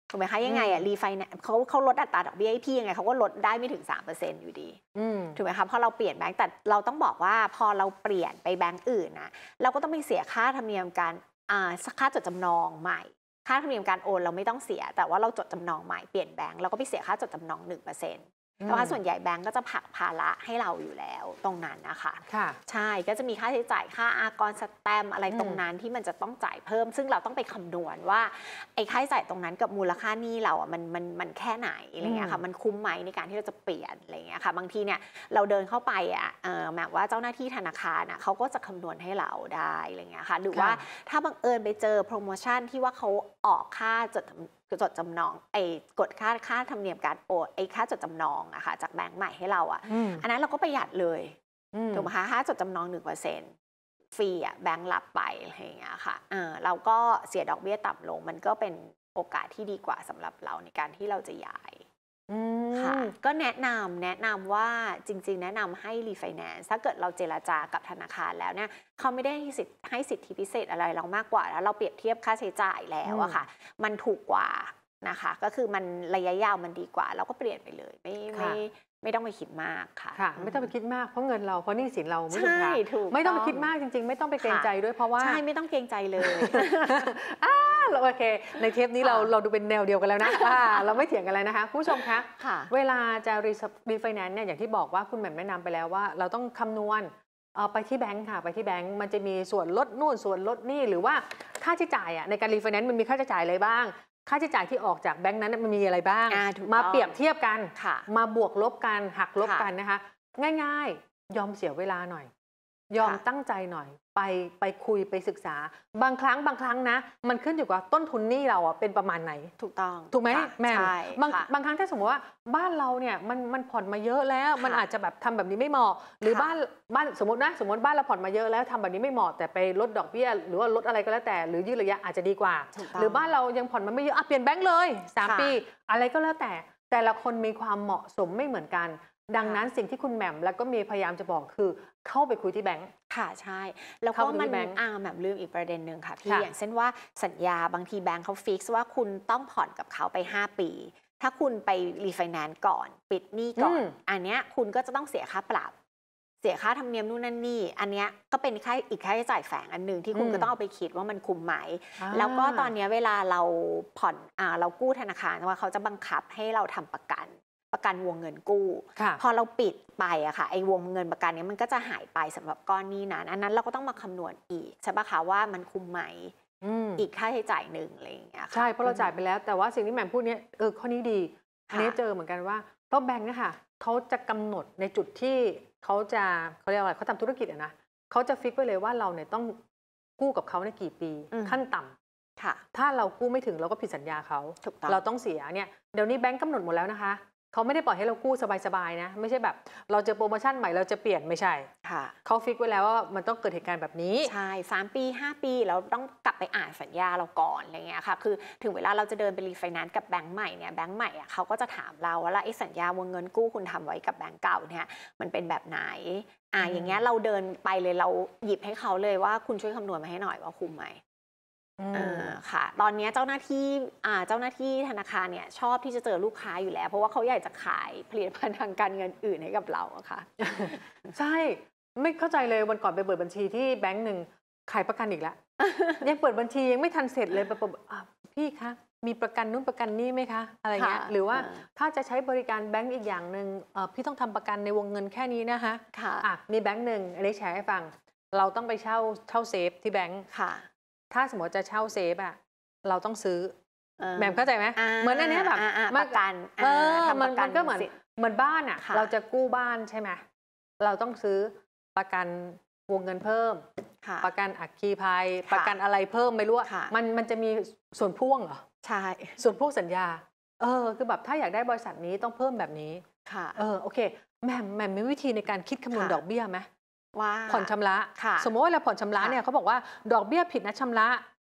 ถูกไหมคะยังไงรีไฟแนนซ์เขาลดอัตราดอกเบี้ยให้พี่ยังไงเขาก็ลดได้ไม่ถึง 3% อยู่ดีถูกไหมคะเพราะเราเปลี่ยนแบงก์แต่เราต้องบอกว่าพอเราเปลี่ยนไปแบงก์อื่นนะเราก็ต้องไปเสียค่าธรรมเนียมการค่าจดจำนองใหม่ค่าธรรมเนียมการโอนเราไม่ต้องเสียแต่ว่าเราจดจำนองใหม่เปลี่ยนแบงก์เราก็ไปเสียค่าจดจำนอง 1%แต่ว่าส่วนใหญ่แบงก์ก็จะผลักภาระให้เราอยู่แล้วตรงนั้นนะคะใช่ก็จะมีค่าใช้จ่ายค่าอากรสแตมป์อะไรตรงนั้นที่มันจะต้องจ่ายเพิ่มซึ่งเราต้องไปคำนวณว่าไอ้ค่าใช้จ่ายตรงนั้นกับมูลค่าหนี้เราอ่ะมันแค่ไหนอะไรเงี้ยค่ะมันคุ้มไหมในการที่เราจะเปลี่ยนอะไรเงี้ยค่ะบางทีเนี่ยเราเดินเข้าไปอ่ะแบบว่าเจ้าหน้าที่ธนาคารอ่ะเขาก็จะคำนวณให้เราได้อะไรเงี้ยค่ะหรือว่าถ้าบังเอิญไปเจอโปรโมชั่นที่ว่าเขาออกค่าจดจำนองกดค่าธรรมเนียมการโอนค่าจดจำนองอะค่ะจากแบงก์ใหม่ให้เราอะอันนั้นเราก็ประหยัดเลยถูกไหมคะค่าจดจำนอง 1% ฟรีอะแบงก์รับไปอะไรอย่างเงี้ยค่ะเราก็เสียดอกเบี้ยต่ำลงมันก็เป็นโอกาสที่ดีกว่าสำหรับเราในการที่เราจะย้ายค่ะก็แนะนำว่าจริงๆแนะนำให้รีไฟแนนซ์ถ้าเกิดเราเจรจากับธนาคารแล้วเนี่ยเขาไม่ได้ให้สิทธิพิเศษอะไรเรามากกว่าแล้วเราเปรียบเทียบค่าใช้จ่ายแล้วอะค่ะมันถูกกว่านะคะก็คือมันระยะยาวมันดีกว่าเราก็เปลี่ยนไปเลยไม่ต้องไปคิดมากค่ะไม่ต้องไปคิดมากเพราะเงินเราเพราะหนี้สินเราไม่ถูกไม่ต้องไปคิดมากจริงๆไม่ต้องไปเกรงใจด้วยเพราะว่าใช่ไม่ต้องเกรงใจเลยโอเคในเทปนี้เราดูเป็นแนวเดียวกันแล้วนะเราไม่เถียงกันเลยนะคะผู้ชมคะเวลาจะรีไฟแนนซ์เนี่ยอย่างที่บอกว่าคุณแหม่มแนะนำไปแล้วว่าเราต้องคำนวณไปที่แบงค์ค่ะไปที่แบงค์มันจะมีส่วนลดนู่นส่วนลดนี่หรือว่าค่าใช้จ่ายในการรีไฟแนนซ์มันมีค่าใช้จ่ายอะไรบ้างค่าใช้จ่ายที่ออกจากแบงค์นั้นมันมีอะไรบ้างมาเปรียบเทียบกันมาบวกลบกันหักลบกันนะคะง่ายๆยอมเสียเวลาหน่อยยอมตั้งใจหน่อยไปคุยไปศึกษาบางครั้งนะมันขึ้นอยู่กับต้นทุนหนี้เราเป็นประมาณไหนถูกไหมแม่บางครั้งถ้าสมมติว่าบ้านเราเนี่ยมันผ่อนมาเยอะแล้วมันอาจจะแบบทำแบบนี้ไม่เหมาะหรือบ้านสมมติบ้านเราผ่อนมาเยอะแล้วทำแบบนี้ไม่เหมาะแต่ไปลดดอกเบี้ยหรือว่าลดอะไรก็แล้วแต่หรือยืดระยะอาจจะดีกว่าหรือบ้านเรายังผ่อนมาไม่เยอะเปลี่ยนแบงค์เลย3 ปีอะไรก็แล้วแต่ละคนมีความเหมาะสมไม่เหมือนกันดังนั้นสิ่งที่คุณแหม่มแล้วก็มีพยายามจะบอกคือเข้าไปคุยที่แบงค์ค่ะใช่แล้วก็มันแหม่มลืมอีกประเด็นหนึ่งค่ะพี่อย่างเช่นว่าสัญญาบางทีแบงค์เขาฟิกซ์ว่าคุณต้องผ่อนกับเขาไป5 ปีถ้าคุณไปรีไฟแนนซ์ก่อนปิดหนี้ก่อนอันเนี้ยคุณก็จะต้องเสียค่าปรับเสียค่าธรรมเนียมนู่นนั่นนี่อันเนี้ยก็เป็นอีกค่าใช้จ่ายแฝงอันหนึ่งที่คุณก็ต้องเอาไปคิดว่ามันคุ้มไหมแล้วก็ตอนนี้เวลาเราผ่อนเรากู้ธนาคารว่าเขาจะบังคับให้เราทำประกันวงเงินกู้พอเราปิดไปอะค่ะไอ้วงเงินประกันนี้มันก็จะหายไปสำหรับก้อนหนี้นั้นอันนั้นเราก็ต้องมาคำนวณอีกใช่ปะคะว่ามันคุ้มไหมอีกค่าใช้จ่ายหนึ่งอะไรอย่างเงี้ยใช่เพราะเราจ่ายไปแล้วแต่ว่าสิ่งที่แหม่มพูดนี้ข้อนี้ดีอันนี้เจอเหมือนกันว่าเพราะแบงค์นะคะเขาจะกำหนดในจุดที่เขาเรียกอะไรเขาทำธุรกิจนะเขาจะฟิกไว้เลยว่าเราเนี่ยต้องกู้กับเขาในกี่ปีขั้นต่ำถ้าเรากู้ไม่ถึงเราก็ผิดสัญญาเขาเราต้องเสียเนี่ยเดี๋ยวนี้แบงค์กำหนดหมดแล้วนะคะเขาไม่ได้ปล่อยให้เรากู้สบายๆนะไม่ใช่แบบเราเจอโปรโมชั่นใหม่เราจะเปลี่ยนไม่ใช่เขาฟิกไว้แล้วว่ามันต้องเกิดเหตุการณ์แบบนี้ใช่3 ปี 5 ปีเราต้องกลับไปอ่านสัญญาเราก่อนอะไรเงี้ยค่ะคือถึงเวลาเราจะเดินไปรีไฟแนนซ์กับแบงก์ใหม่เนี่ยแบงก์ใหม่เขาก็จะถามเราว่าไอ้สัญญาวงเงินกู้คุณทำไว้กับแบงก์เก่าเนี่ยมันเป็นแบบไหนอย่างเงี้ยเราเดินไปเลยเราหยิบให้เขาเลยว่าคุณช่วยคำนวณมาให้หน่อยว่าคุ้มไหมค่ะตอนนี้เจ้าหน้าที่ธนาคารเนี่ยชอบที่จะเจอลูกค้าอยู่แล้วเพราะว่าเขาอยากจะขายผลิตภัณฑ์ทางการเงินอื่นให้กับเราอะค่ะใช่ไม่เข้าใจเลยวันก่อนไปเปิดบัญชีที่แบงก์หนึ่งขายประกันอีกแล้ว ยังเปิดบัญชียังไม่ทันเสร็จเลยแบบพี่คะมีประกันนู้นประกันนี้ไหมคะอะไรเงี้ยหรือว่าถ้าจะใช้บริการแบงก์อีกอย่างหนึ่งพี่ต้องทำประกันในวงเงินแค่นี้นะคะมีแบงก์หนึ่งอันนี้แชร์ให้ฟังเราต้องไปเช่าเซฟที่แบงก์ถ้าสมมติจะเช่าเซฟเราต้องซื้อแหม่มเข้าใจไหมเหมือนอันนี้แบบประกันมันก็เหมือนบ้านเราจะกู้บ้านใช่ไหมเราต้องซื้อประกันวงเงินเพิ่มประกันอัคคีภัยประกันอะไรเพิ่มไม่รู้มันจะมีส่วนพ่วงเหรอใช่ส่วนพ่วงสัญญาคือแบบถ้าอยากได้บริษัทนี้ต้องเพิ่มแบบนี้โอเคแหม่มมีวิธีในการคิดคำนวณดอกเบี้ยไหมว่าผ่อนชำระสมมติว่าเราผ่อนชำระเนี่ยเขาบอกว่าดอกเบี้ยผิดนัดชำระ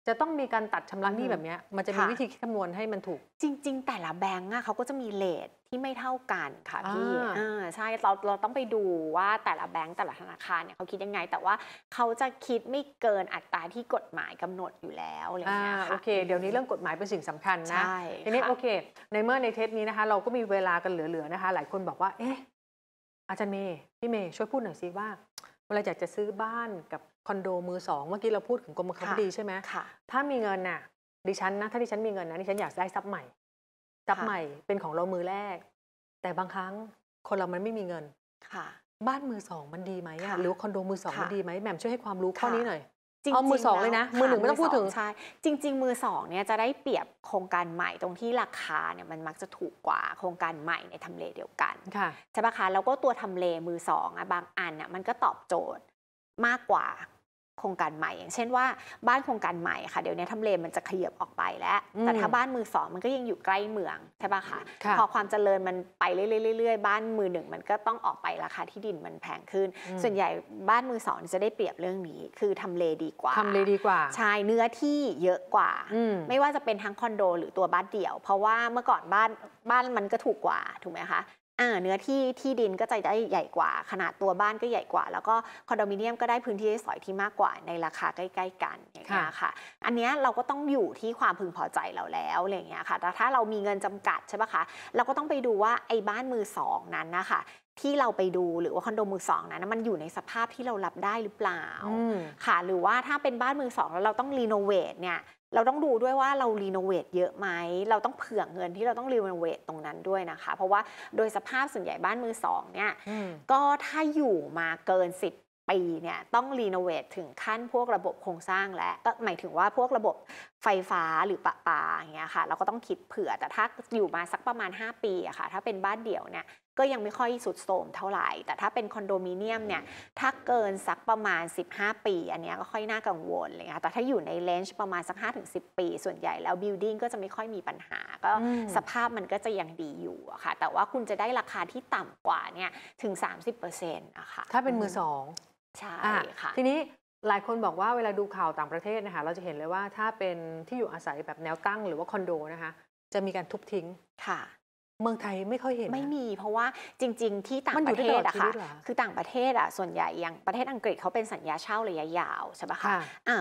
จะต้องมีการตัดชำระหนี้แบบนี้มันจะมีวิธีคิดคำนวณให้มันถูกจริงๆแต่ละแบงก์เขาก็จะมีเรทที่ไม่เท่ากันค่ะพี่ใช่เราต้องไปดูว่าแต่ละแบงก์แต่ละธนาคารเนี่ยเขาคิดยังไงแต่ว่าเขาจะคิดไม่เกินอัตราที่กฎหมายกำหนดอยู่แล้วอะไรอย่างเงี้ยค่ะโอเคเดี๋ยวนี้เรื่องกฎหมายเป็นสิ่งสำคัญนะทีนี้ค่ะโอเคในเมื่อในเทปนี้นะคะเราก็มีเวลากันเหลือๆนะคะหลายคนบอกว่าเอ๊ะอาจารย์เมย์พี่เมย์ช่วยพูดหน่อยสิว่าเวลาอยากจะซื้อบ้านกับคอนโดมือสองเมื่อกี้เราพูดถึงกรมบังคับคดีใช่ไหมถ้ามีเงินน่ะดิฉันนะถ้าดิฉันมีเงินนะดิฉันอยากได้ทรัพย์ใหม่เป็นของเรามือแรกแต่บางครั้งคนเรามันไม่มีเงินบ้านมือสองมันดีไหมหรือว่าคอนโดมือสองมันดีไหมแหม่มช่วยให้ความรู้ข้อนี้หน่อยเอามือสองเลยนะมือหนึ่งไม่ต้องพูดถึงใช่จริงๆมือสองเนี่ยจะได้เปรียบโครงการใหม่ตรงที่ราคาเนี่ยมันมักจะถูกกว่าโครงการใหม่ในทำเลเดียวกันใช่ปะคะแล้วก็ตัวทำเลมือสองบางอันน่ะมันก็ตอบโจทย์มากกว่าโครงการใหม่อย่างเช่นว่าบ้านโครงการใหม่ค่ะเดี๋ยวนี้ทำเลมันจะขยับออกไปแล้วแต่ถ้าบ้านมือสองมันก็ยังอยู่ใกล้เมืองใช่ปะคะพอความเจริญมันไปเรื่อยๆบ้านมือหนึ่งมันก็ต้องออกไปราคาที่ดินมันแพงขึ้นส่วนใหญ่บ้านมือสองจะได้เปรียบเรื่องนี้คือทำเลดีกว่าใช่เนื้อที่เยอะกว่าไม่ว่าจะเป็นทั้งคอนโดหรือตัวบ้านเดี่ยวเพราะว่าเมื่อก่อนบ้านมันก็ถูกกว่าถูกไหมคะเนื้อที่ดินก็จะได้ใหญ่กว่าขนาดตัวบ้านก็ใหญ่กว่าแล้วก็คอนโดมิเนียมก็ได้พื้นที่ให้สอยที่มากกว่าในราคาใกล้ๆกันอย่างเงี้ยค่ะอันนี้เราก็ต้องอยู่ที่ความพึงพอใจเราแล้วอะไรอย่างเงี้ยค่ะแต่ถ้าเรามีเงินจำกัดใช่ปะคะเราก็ต้องไปดูว่าไอ้บ้านมือสองนั้นนะคะที่เราไปดูหรือว่าคอนโดมือสองนั้นมันอยู่ในสภาพที่เรารับได้หรือเปล่าค่ะหรือว่าถ้าเป็นบ้านมือสองแล้วเราต้องรีโนเวทเนี่ยเราต้องดูด้วยว่าเรารีโนเวทเยอะไหมเราต้องเผื่อเงินที่เราต้องรีโนเวทตรงนั้นด้วยนะคะเพราะว่าโดยสภาพส่วนใหญ่บ้านมือสองเนี่ยก็ถ้าอยู่มาเกิน10 ปีเนี่ยต้องรีโนเวทถึงขั้นพวกระบบโครงสร้างและก็หมายถึงว่าพวกระบบไฟฟ้าหรือประปาอย่างเงี้ยค่ะเราก็ต้องคิดเผื่อแต่ถ้าอยู่มาสักประมาณ5 ปีอะค่ะถ้าเป็นบ้านเดี่ยวเนี่ยก็ยังไม่ค่อยสุดโทรมเท่าไหร่แต่ถ้าเป็นคอนโดมิเนียมเนี่ยถ้าเกินสักประมาณ15 ปีอันนี้ก็ค่อยน่ากังวลเลยค่ะแต่ถ้าอยู่ในเลนจ์ประมาณสัก 5-10 ปีส่วนใหญ่แล้วบิลดิ้งก็จะไม่ค่อยมีปัญหาก็สภาพมันก็จะยังดีอยู่อะค่ะแต่ว่าคุณจะได้ราคาที่ต่ำกว่าเนี่ยถึง 30% อะค่ะถ้าเป็นมือสองใช่ค่ะทีนี้หลายคนบอกว่าเวลาดูข่าวต่างประเทศนะคะเราจะเห็นเลยว่าถ้าเป็นที่อยู่อาศัยแบบแนวตั้งหรือว่าคอนโดนะคะจะมีการทุบทิ้งค่ะเมืองไทยไม่ค่อยเห็นไม่มีเพราะว่าจริงๆที่ต่างประเทศอะค่ะคือต่างประเทศอะส่วนใหญ่อย่างประเทศอังกฤษเขาเป็นสัญญาเช่าระยะยาวใช่ปะคะ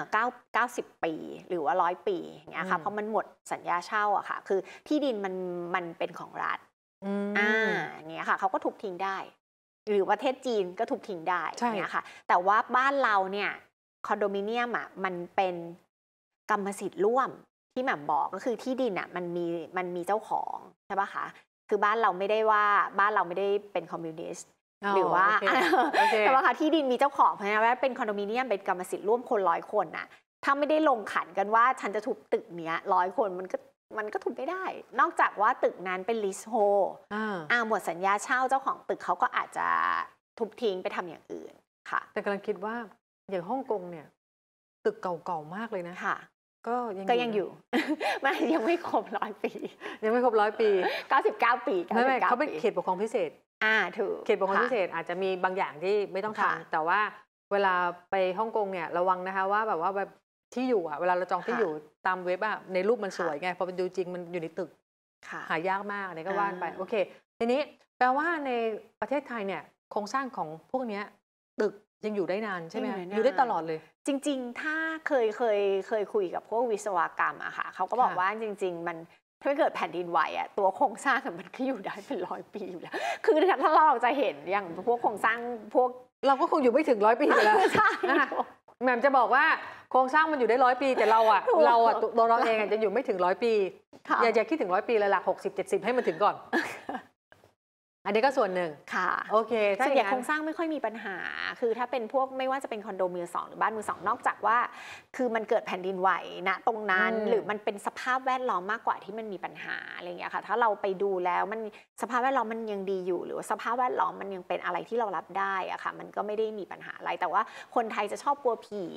90 ปีหรือว่า100 ปีอย่างเงี้ยค่ะเพราะมันหมดสัญญาเช่าอะค่ะคือที่ดินมันเป็นของรัฐอย่างเงี้ยค่ะเขาก็ทุบทิ้งได้หรือประเทศจีนก็ทุบทิ้งได้อย่างเงี้ยค่ะแต่ว่าบ้านเราเนี่ยคอนโดมิเนียมอะมันเป็นกรรมสิทธิ์ร่วมที่แหม่มบอกก็คือที่ดินอะมันมีเจ้าของใช่ปะคะคือบ้านเราไม่ได้เป็นคอมมิวนิสต์หรือว่าแต่ว่าที่ดินมีเจ้าของเพราะฉะนั้นว่าเป็นคอนโดมิเนียมเป็นกรรมสิทธิ์ร่วมคน100 คนน่ะถ้าไม่ได้ลงขันกันว่าฉันจะทุบตึกเนี้ย100 คนมันก็ทุบไม่ได้นอกจากว่าตึกนั้นเป็นลีสโฮหมดสัญญาเช่าเจ้าของตึกเขาก็อาจจะทุบทิ้งไปทำอย่างอื่นค่ะแต่กำลังคิดว่าอย่างฮ่องกงเนี่ยตึกเก่าๆมากเลยนะค่ะก็ยังอยู่ไม่ยังไม่ครบ100 ปียังไม่ครบ100 ปี 99 ปีไม่เขาเป็นเขตปกครองพิเศษถูกเขตปกครองพิเศษอาจจะมีบางอย่างที่ไม่ต้องทำแต่ว่าเวลาไปฮ่องกงเนี่ยระวังนะคะว่าแบบว่าแบบที่อยู่เวลาเราจองที่อยู่ตามเว็บในรูปมันสวยไงพอไปดูจริงมันอยู่ในตึกหายากมากอะไรก็ว่านไปโอเคทีนี้แปลว่าในประเทศไทยเนี่ยโครงสร้างของพวกนี้ตึกยังอยู่ได้นานใช่ไหมอยู่ได้ตลอดเลยจริงๆถ้าเคยคุยกับพวกวิศวกรรมอะค่ะเขาก็บอกว่าจริงๆมันถ้าเกิดแผ่นดินไหวอะตัวโครงสร้างมันก็อยู่ได้เป็น100 ปีอยู่แล้วคือถ้าเราจะเห็นอย่างพวกโครงสร้างพวกเราก็คงอยู่ไม่ถึง100 ปีแล้วใช่แหม่มจะบอกว่าโครงสร้างมันอยู่ได้100 ปีแต่เราตัวเราเองจะอยู่ไม่ถึง100 ปีอย่าคิดถึง100 ปีเลยหลัก60-70ให้มันถึงก่อนอันนี้ก็ส่วนหนึ่งค่ะโอเคส่วนใหญ่โครงสร้างไม่ค่อยมีปัญหาคือถ้าเป็นพวกไม่ว่าจะเป็นคอนโดมือสองหรือบ้านมือสองนอกจากว่าคือมันเกิดแผ่นดินไหวณตรงนั้นหรือมันเป็นสภาพแวดล้อมมากกว่าที่มันมีปัญหาอะไรอย่างเงี้ยค่ะถ้าเราไปดูแล้วมันสภาพแวดล้อมมันยังดีอยู่หรือว่าสภาพแวดล้อมมันยังเป็นอะไรที่เรารับได้อะค่ะมันก็ไม่ได้มีปัญหาอะไรแต่ว่าคนไทยจะชอบกลัวผี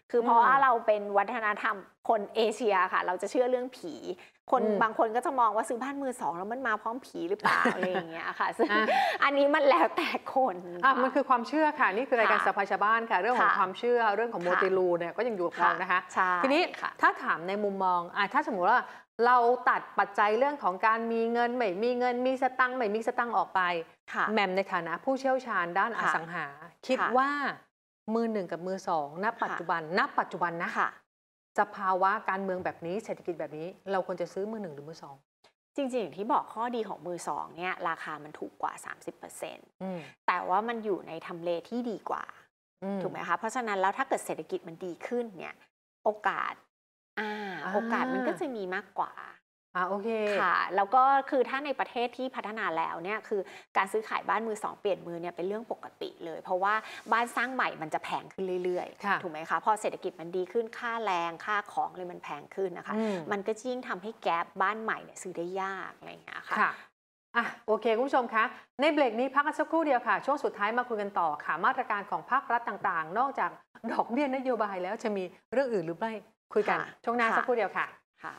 คือเพราะว่าเราเป็นวัฒนธรรมคนเอเชียค่ะเราจะเชื่อเรื่องผีคนบางคนก็จะมองว่าซื้อบ้านมือสองแล้วมันมาพร้อมผีหรือเปล่า อะไรอย่างเงี้ยค่ะซึ่งอันนี้มันแล้วแต่คนมันคือความเชื่อค่ะนี่คือรายการสภาชาวบ้านค่ะเรื่องของความเชื่อเรื่องของโมติลูเนี่ยก็ยังอยู่กับเรานะคะทีนี้ถ้าถามในมุมมองถ้าสมมติว่าเราตัดปัจจัยเรื่องของการมีเงินไม่มีเงินมีสตังค์ไม่มีสตังค์ออกไปแหม่มในฐานะผู้เชี่ยวชาญด้านอสังหาคิดว่ามือหนึ่งกับมือสองณปัจจุบันนะสภาวะการเมืองแบบนี้เศรษฐกิจแบบนี้เราควรจะซื้อมือหนึ่งหรือมือสองจริงๆอย่างที่บอกข้อดีของมือสองเนี่ยราคามันถูกกว่า 30%แต่ว่ามันอยู่ในทำเลที่ดีกว่าถูกไหมคะเพราะฉะนั้นแล้วถ้าเกิดเศรษฐกิจมันดีขึ้นเนี่ยโอกาสมันก็จะมีมากกว่าโอเคค่ะแล้วก็คือถ้าในประเทศที่พัฒนาแล้วเนี่ยคือการซื้อขายบ้านมือสองเปลี่ยนมือเนี่ยเป็นเรื่องปกติเลยเพราะว่าบ้านสร้างใหม่มันจะแพงขึ้นเรื่อยๆถูกไหมคะพอเศรษฐกิจมันดีขึ้นค่าแรงค่าของเลยมันแพงขึ้นนะคะมันก็ยิ่งทำให้แก๊ปบ้านใหม่เนี่ยซื้อได้ยากอะไรอย่างเงี้ยค่ะโอเคคุณผู้ชมคะในเบรกนี้พักกันสักครู่เดียวค่ะช่วงสุดท้ายมาคุยกันต่อค่ะมาตรการของภาครัฐต่างๆนอกจากดอกเบี้ยนโยบายแล้วจะมีเรื่องอื่นหรือไม่คุยกันช่วงหน้าสักครู่เดียวค่ะ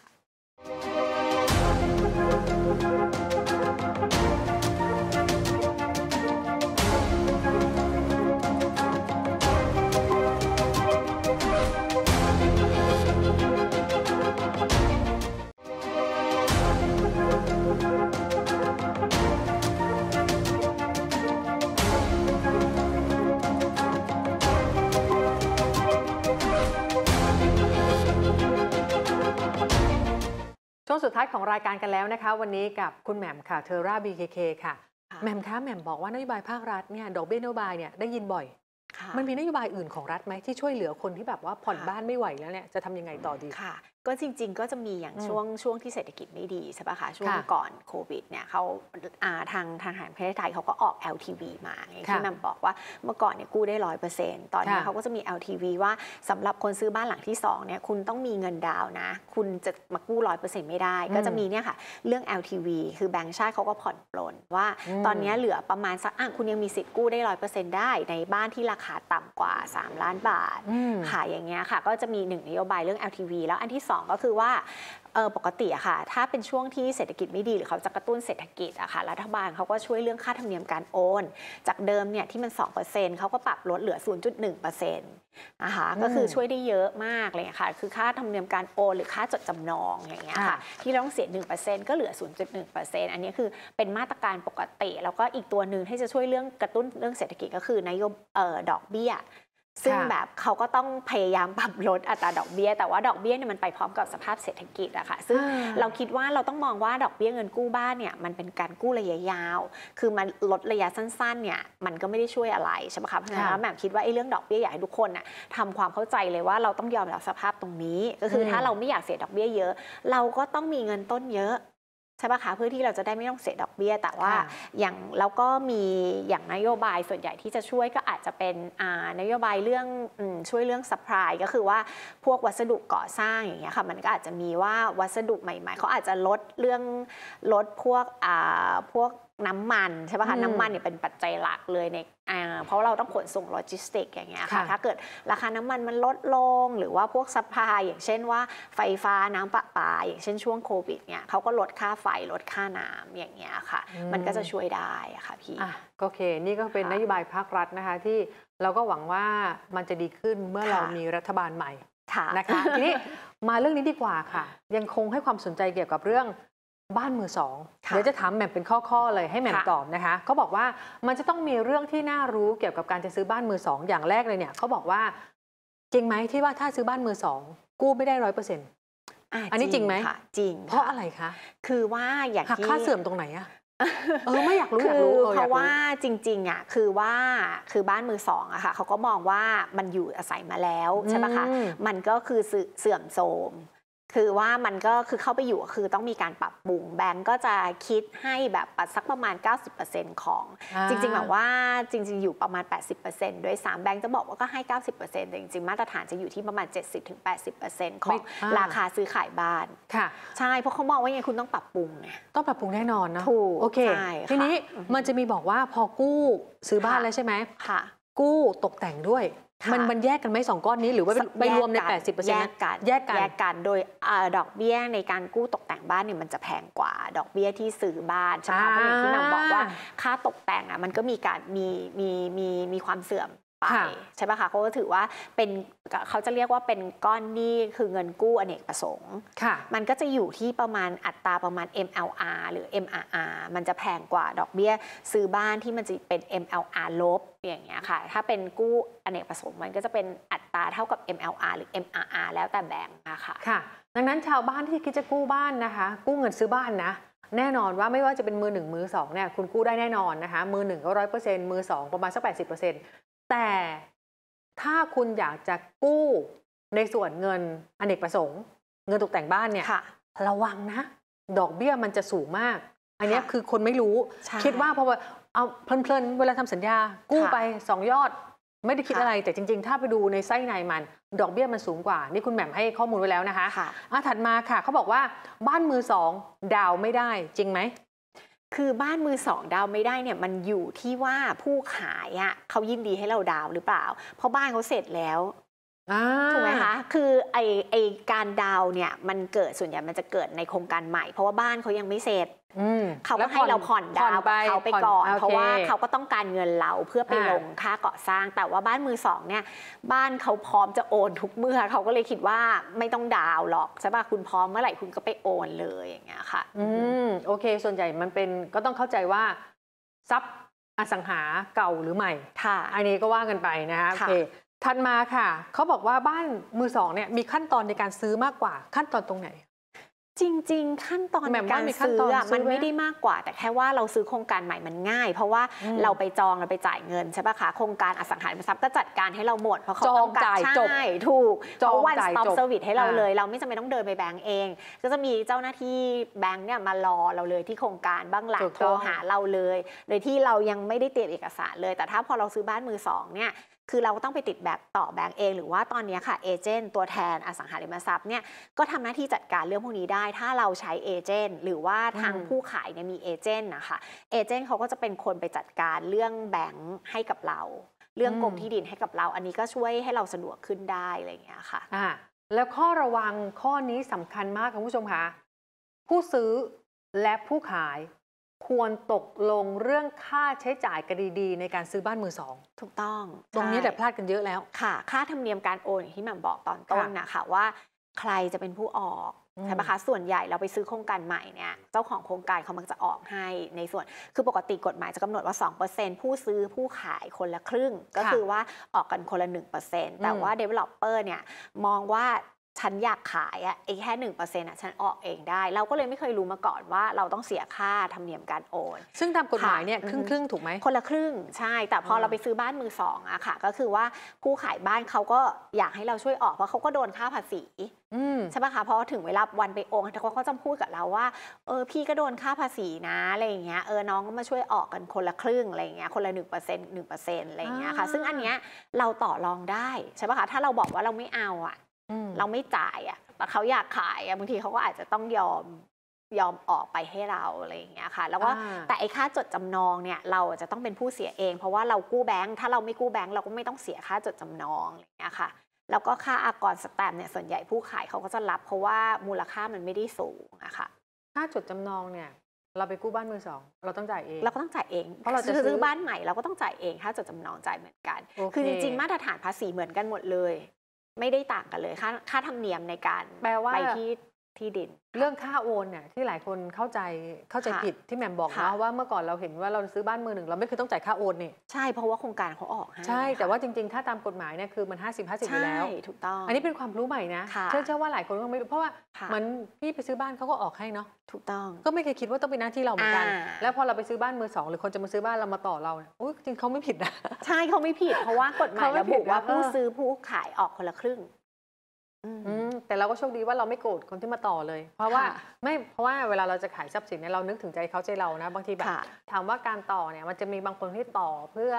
ช่วงสุดท้ายของรายการกันแล้วนะคะวันนี้กับคุณแหม่มค่ะเทอร่า BKK ค่ะแหม่มคะแหม่มบอกว่านโยบายภาครัฐเนี่ยดอกเบี้ยนโยบายเนี่ยได้ยินบ่อยมันมีนโยบายอื่นของรัฐไหมที่ช่วยเหลือคนที่แบบว่าผ่อนบ้านไม่ไหวแล้วเนี่ยจะทำยังไงต่อดีค่ะก็จริงๆก็จะมีอย่างช่วงที่เศรษฐกิจไม่ดีใช่ปะคะช่วงก่อนโควิดเนี่ยเขาทางแห่งประเทศไทยเขาก็ออก LTV มาอย่างที่แหม่มบอกว่าเมื่อก่อนเนี่ยกู้ได้ 100% ตอนนี้เขาก็จะมี LTV ว่าสำหรับคนซื้อบ้านหลังที่2เนี่ยคุณต้องมีเงินดาวนะคุณจะมากู้ 100% ไม่ได้ก็จะมีเนี่ยค่ะเรื่อง LTV คือแบงก์ชาติเขาก็ผ่อนปลนว่าตอนนี้เหลือประมาณสักคุณยังมีสิทธิ์กู้ได้ 100% ได้ในบ้านที่ราคาต่ำกว่า3ล้านบาทค่ะอย่างเงี้ยค่ะก็จะมี1นโยบายเรื่อง LTV แล้วอันที่2ก็คือว่าปกติอะค่ะถ้าเป็นช่วงที่เศรษฐกิจไม่ดีหรือเขาจะกระตุ้นเศรษฐกิจอะค่ะรัฐบาลเขาก็ช่วยเรื่องค่าธรรมเนียมการโอนจากเดิมเนี่ยที่มัน 2% เขาก็ปรับลดเหลือ 0.1% นะคะก็คือช่วยได้เยอะมากเลยค่ะคือค่าธรรมเนียมการโอนหรือค่าจดจำนองอย่างเงี้ยค่ะที่เราต้องเสีย 1% ก็เหลือ 0.1% อันนี้คือเป็นมาตรการปกติแล้วก็อีกตัวหนึ่งที่จะช่วยเรื่องกระตุ้นเรื่องเศรษฐกิจก็คือนโยบายดอกเบี้ยซึ่งแบบเขาก็ต้องพยายามปรับลดอัตราดอกเบี้ยแต่ว่าดอกเบี้ยเนี่ยมันไปพร้อมกับสภาพเศรษฐกิจอะค่ะซึ่งเราคิดว่าเราต้องมองว่าดอกเบี้ยเงินกู้บ้านเนี่ยมันเป็นการกู้ระยะยาวคือมันลดระยะสั้นๆเนี่ยมันก็ไม่ได้ช่วยอะไรใช่ไหมคะเพราะฉะนั้นแหม่มคิดว่าไอ้เรื่องดอกเบี้ยอยากให้ทุกคนน่ะทำความเข้าใจเลยว่าเราต้องยอมรับสภาพตรงนี้ก็คือถ้าเราไม่อยากเสียดอกเบี้ยเยอะเราก็ต้องมีเงินต้นเยอะใช่ปะคะเพื่อที่เราจะได้ไม่ต้องเสียดอกเบี้ยแต่ว่าอย่างแล้วก็มีอย่างนโยบายส่วนใหญ่ที่จะช่วยก็อาจจะเป็นนโยบายเรื่องช่วยเรื่องซัพพลายก็คือว่าพวกวัสดุก่อสร้างอย่างเงี้ยค่ะมันก็อาจจะมีว่าวัสดุใหม่ๆเขาอาจจะลดพวกน้ำมันใช่ป่ะคะน้ำมันเนี่ยเป็นปัจจัยหลักเลยในเพราะเราต้องขนส่งโลจิสติกอย่างเงี้ยค่ะถ้าเกิดราคาน้ำมันมันลดลงหรือว่าพวกซัพพลายอย่างเช่นว่าไฟฟ้าน้ำประปาอย่างเช่นช่วงโควิดเนี่ยเขาก็ลดค่าไฟลดค่าน้ำอย่างเงี้ยค่ะมันก็จะช่วยได้ค่ะพี่โอเคนี่ก็เป็นนโยบายภาครัฐนะคะที่เราก็หวังว่ามันจะดีขึ้นเมื่อเรามีรัฐบาลใหม่นะคะทีนี้มาเรื่องนี้ดีกว่าค่ะยังคงให้ความสนใจเกี่ยวกับเรื่องบ้านมือสองเดี๋ยวจะถามแหม่มเป็นข้อเลยให้แหม่มตอบนะคะเขาบอกว่ามันจะต้องมีเรื่องที่น่ารู้เกี่ยวกับการจะซื้อบ้านมือสองอย่างแรกเลยเนี่ยเขาบอกว่าจริงไหมที่ว่าถ้าซื้อบ้านมือสองกู้ไม่ได้ 100%อันนี้จริงไหมจริงเพราะอะไรคะคือว่าอย่างที่หักค่าเสื่อมตรงไหนอะไม่อยากรู้เพราะว่าจริงๆอะคือบ้านมือสองอะค่ะเขาก็มองว่ามันอยู่อาศัยมาแล้วใช่ไหมคะมันก็คือเสื่อมโทรมคือว่ามันก็คือเข้าไปอยู่คือต้องมีการปรับปรุงแบงก์ก็จะคิดให้แบบสักประมาณ 90% ของจริงๆแบบว่าจริงๆอยู่ประมาณ 80% ด้วย3แบงก์จะบอกว่าก็ให้ 90% แต่จริงๆมาตรฐานจะอยู่ที่ประมาณ 70-80% ของราคาซื้อขายบ้านค่ะใช่เพราะเขามองว่าไงคุณต้องปรับปรุงไงต้องปรับปรุงแน่นอนเนาะถูกโอเคทีนี้มันจะมีบอกว่าพอกู้ซื้อบ้านแล้วใช่ไหมค่ะกู้ตกแต่งด้วยมันแยกกันไหม2 ก้อนนี้หรือว่าไปรวมใน 80% แยกกันแยกกันโดยดอกเบี้ยในการกู้ตกแต่งบ้านเนี่ยมันจะแพงกว่าดอกเบี้ยที่ซื้อบ้านใช่ไหมคะเพราะอย่างที่นำบอกว่าค่าตกแต่งมันก็มีการมีความเสื่อมไปใช่ป่ะคะเขาก็ถือว่าเป็นเขาจะเรียกว่าเป็นก้อนหนี้คือเงินกู้อเนกประสงค์มันก็จะอยู่ที่ประมาณอัตราประมาณ MLR หรือ MRR มันจะแพงกว่าดอกเบี้ยซื้อบ้านที่มันจะเป็น MLR ลบอย่างเงี้ยค่ะถ้าเป็นกู้อเนกประสงค์มันก็จะเป็นอัตราเท่ากับ MLR หรือ MRR แล้วแต่แบงก์นะคะค่ะดังนั้นชาวบ้านที่คิดจะกู้บ้านนะคะกู้เงินซื้อบ้านนะแน่นอนว่าไม่ว่าจะเป็นมือ 1 มือ 2เนี่ยคุณกู้ได้แน่นอนนะคะมือ 1 ก็ 100% มือ 2 ประมาณสัก 80%แต่ถ้าคุณอยากจะกู้ในส่วนเงินอเนกประสงค์เงินตกแต่งบ้านเนี่ยระวังนะดอกเบี้ยมันจะสูงมากอันนี้คือคนไม่รู้คิดว่าพอเอาเพลินๆเวลาทำสัญญากู้ไป2 ยอดไม่ได้คิดอะไรแต่จริงๆถ้าไปดูในไส้ในมันดอกเบี้ยมันสูงกว่านี่คุณแหม่มให้ข้อมูลไว้แล้วนะคะถัดมาค่ะเขาบอกว่าบ้านมือ 2ดาวไม่ได้จริงไหมคือบ้านมือ 2ดาวไม่ได้เนี่ยมันอยู่ที่ว่าผู้ขายเขายินดีให้เราดาวหรือเปล่าเพราะบ้านเขาเสร็จแล้วถูกไหมคะคือไอการดาวเนี่ยมันเกิดส่วนใหญ่มันจะเกิดในโครงการใหม่เพราะว่าบ้านเขายังไม่เสร็จเขาก็ให้เราผ่อนดาวเขาไปก่อนเพราะว่าเขาก็ต้องการเงินเราเพื่อไปลงค่าก่อสร้างแต่ว่าบ้านมือ 2เนี่ยบ้านเขาพร้อมจะโอนทุกเมื่อเขาก็เลยคิดว่าไม่ต้องดาวหรอกใช่ป่ะคุณพร้อมเมื่อไหร่คุณก็ไปโอนเลยอย่างเงี้ยค่ะโอเคส่วนใหญ่มันเป็นก็ต้องเข้าใจว่าทรัพย์อสังหาเก่าหรือใหม่อันนี้ก็ว่ากันไปนะคะโอเคถัดมาค่ะเขาบอกว่าบ้านมือ 2เนี่ยมีขั้นตอนในการซื้อมากกว่าขั้นตอนตรงไหนจริงๆขั้นตอนการซื้อมันไม่ได้มากกว่าแต่แค่ว่าเราซื้อโครงการใหม่มันง่ายเพราะว่าเราไปจองเราไปจ่ายเงินใช่ปะคะโครงการอสังหาริมทรัพย์ก็จัดการให้เราหมดเพราะเขาต้องการใช่ถูกเขาone stop service ให้เราเลยเราไม่จำเป็นต้องเดินไปแบงก์เองก็จะมีเจ้าหน้าที่แบงก์เนี่ยมารอเราเลยที่โครงการบ้างหลังโทรหาเราเลยโดยที่เรายังไม่ได้เตรียมเอกสารเลยแต่ถ้าพอเราซื้อบ้านมือ 2เนี่ยคือเราก็ต้องไปติดแบบต่อแบงก์เองหรือว่าตอนนี้ค่ะเอเจนต์ตัวแทนอสังหาริมทรัพย์เนี่ยก็ทำหน้าที่จัดการเรื่องพวกนี้ได้ถ้าเราใช้เอเจนต์หรือว่าทางผู้ขายเนี่ยมีเอเจนต์นะคะเอเจนต์เขาก็จะเป็นคนไปจัดการเรื่องแบงก์ให้กับเราเรื่องกรมที่ดินให้กับเราอันนี้ก็ช่วยให้เราสะดวกขึ้นได้อะไรอย่างเงี้ยค่ะแล้วข้อระวังข้อนี้สำคัญมากคุณผู้ชมคะผู้ซื้อและผู้ขายควรตกลงเรื่องค่าใช้จ่ายกันดีๆในการซื้อบ้านมือ 2 ถูกต้องตรงนี้แหละพลาดกันเยอะแล้วค่ะค่าธรรมเนียมการโอนอย่างที่แหม่มบอกตอนต้นนะคะว่าใครจะเป็นผู้ออกใช่ไหมคะส่วนใหญ่เราไปซื้อโครงการใหม่เนี่ยเจ้าของโครงการเขามักจะออกให้ในส่วนคือปกติกฎหมายจะกำหนดว่า 2% ผู้ซื้อผู้ขายคนละครึ่งก็คือว่าออกกันคนละ 1% แต่ว่า developer เนี่ยมองว่าฉันอยากขายแค่1%ฉันออกเองได้เราก็เลยไม่เคยรู้มาก่อนว่าเราต้องเสียค่าธรรมเนียมการโอนซึ่งตามกฎหมายเนี่ยครึ่งถูกไหมคนละครึ่งใช่แต่พอเราไปซื้อบ้านมือ 2อะค่ะก็คือว่าผู้ขายบ้านเขาก็อยากให้เราช่วยออกเพราะเขาก็โดนค่าภาษีใช่ปะคะเพราะถึงเวลาวันไปโอนเขาก็จะพูดกับเราว่าพี่ก็โดนค่าภาษีนะอะไรอย่างเงี้ยน้องก็มาช่วยออกกันคนละครึ่งอะไรอย่างเงี้ยคนละ 1% อะไรอย่างเงี้ยค่ะซึ่งอันเนี้ยเราต่อรองได้ใช่ปะคะถ้าเราบอกว่าเราไม่เอาเราไม่จ่ายแต่เขาอยากขายบางทีเขาก็อาจจะต้องยอมออกไปให้เราอะไรอย่างเงี้ยค่ะแล้วก็แต่ไอ้ค่าจดจำนองเนี่ยเราจะต้องเป็นผู้เสียเองเพราะว่าเรากู้แบงค์ถ้าเราไม่กู้แบงค์เราก็ไม่ต้องเสียค่าจดจำนองอะไรอย่างเงี้ยค่ะแล้วก็ค่าอากรสแตมป์เนี่ยส่วนใหญ่ผู้ขายเขาก็จะรับเพราะว่ามูลค่ามันไม่ได้สูงอะค่ะค่าจดจำนองเนี่ยเราไปกู้บ้านมือ 2เราต้องจ่ายเองเราก็ต้องจ่ายเองเพราะเราจะซื้อบ้านใหม่เราก็ต้องจ่ายเองค่าจดจำนองจ่ายเหมือนกันคือจริงๆมาตรฐานภาษีเหมือนกันหมดเลยไม่ได้ต่างกันเลยค่าธรรมเนียมในการไปที่ดินเรื่องค่าโอนเนี่ยที่หลายคนเข้าใจผิดที่แหม่มบอกนะว่าเมื่อก่อนเราเห็นว่าเราซื้อบ้านมือ 1เราไม่เคยต้องจ่ายค่าโอนนี่ใช่เพราะว่าโครงการเขาออกให้ใช่แต่ว่าจริงๆถ้าตามกฎหมายเนี่ยคือมัน50-50อยู่แล้วถูกต้องอันนี้เป็นความรู้ใหม่นะเชื่อว่าหลายคนก็ไม่รู้เพราะว่ามันพี่ไปซื้อบ้านเขาก็ออกให้เนาะถูกต้องก็ไม่เคยคิดว่าต้องเป็นหน้าที่เราเหมือนกันแล้วพอเราไปซื้อบ้านมือ 2หรือคนจะมาซื้อบ้านเรามาต่อเราจริงเขาไม่ผิดนะใช่เขาไม่ผิดเพราะว่ากฎหมายระบุว่าผู้ซื้อผู้ขายออกคนละครึ่งแต่เราก็โชคดีว่าเราไม่โกรธคนที่มาต่อเลยเพราะว่าเวลาเราจะขายทรัพย์สินเนี่ยเรานึกถึงใจเขาใจเรานะบางทีแบบถามว่าการต่อเนี่ยมันจะมีบางคนที่ต่อเพื่อ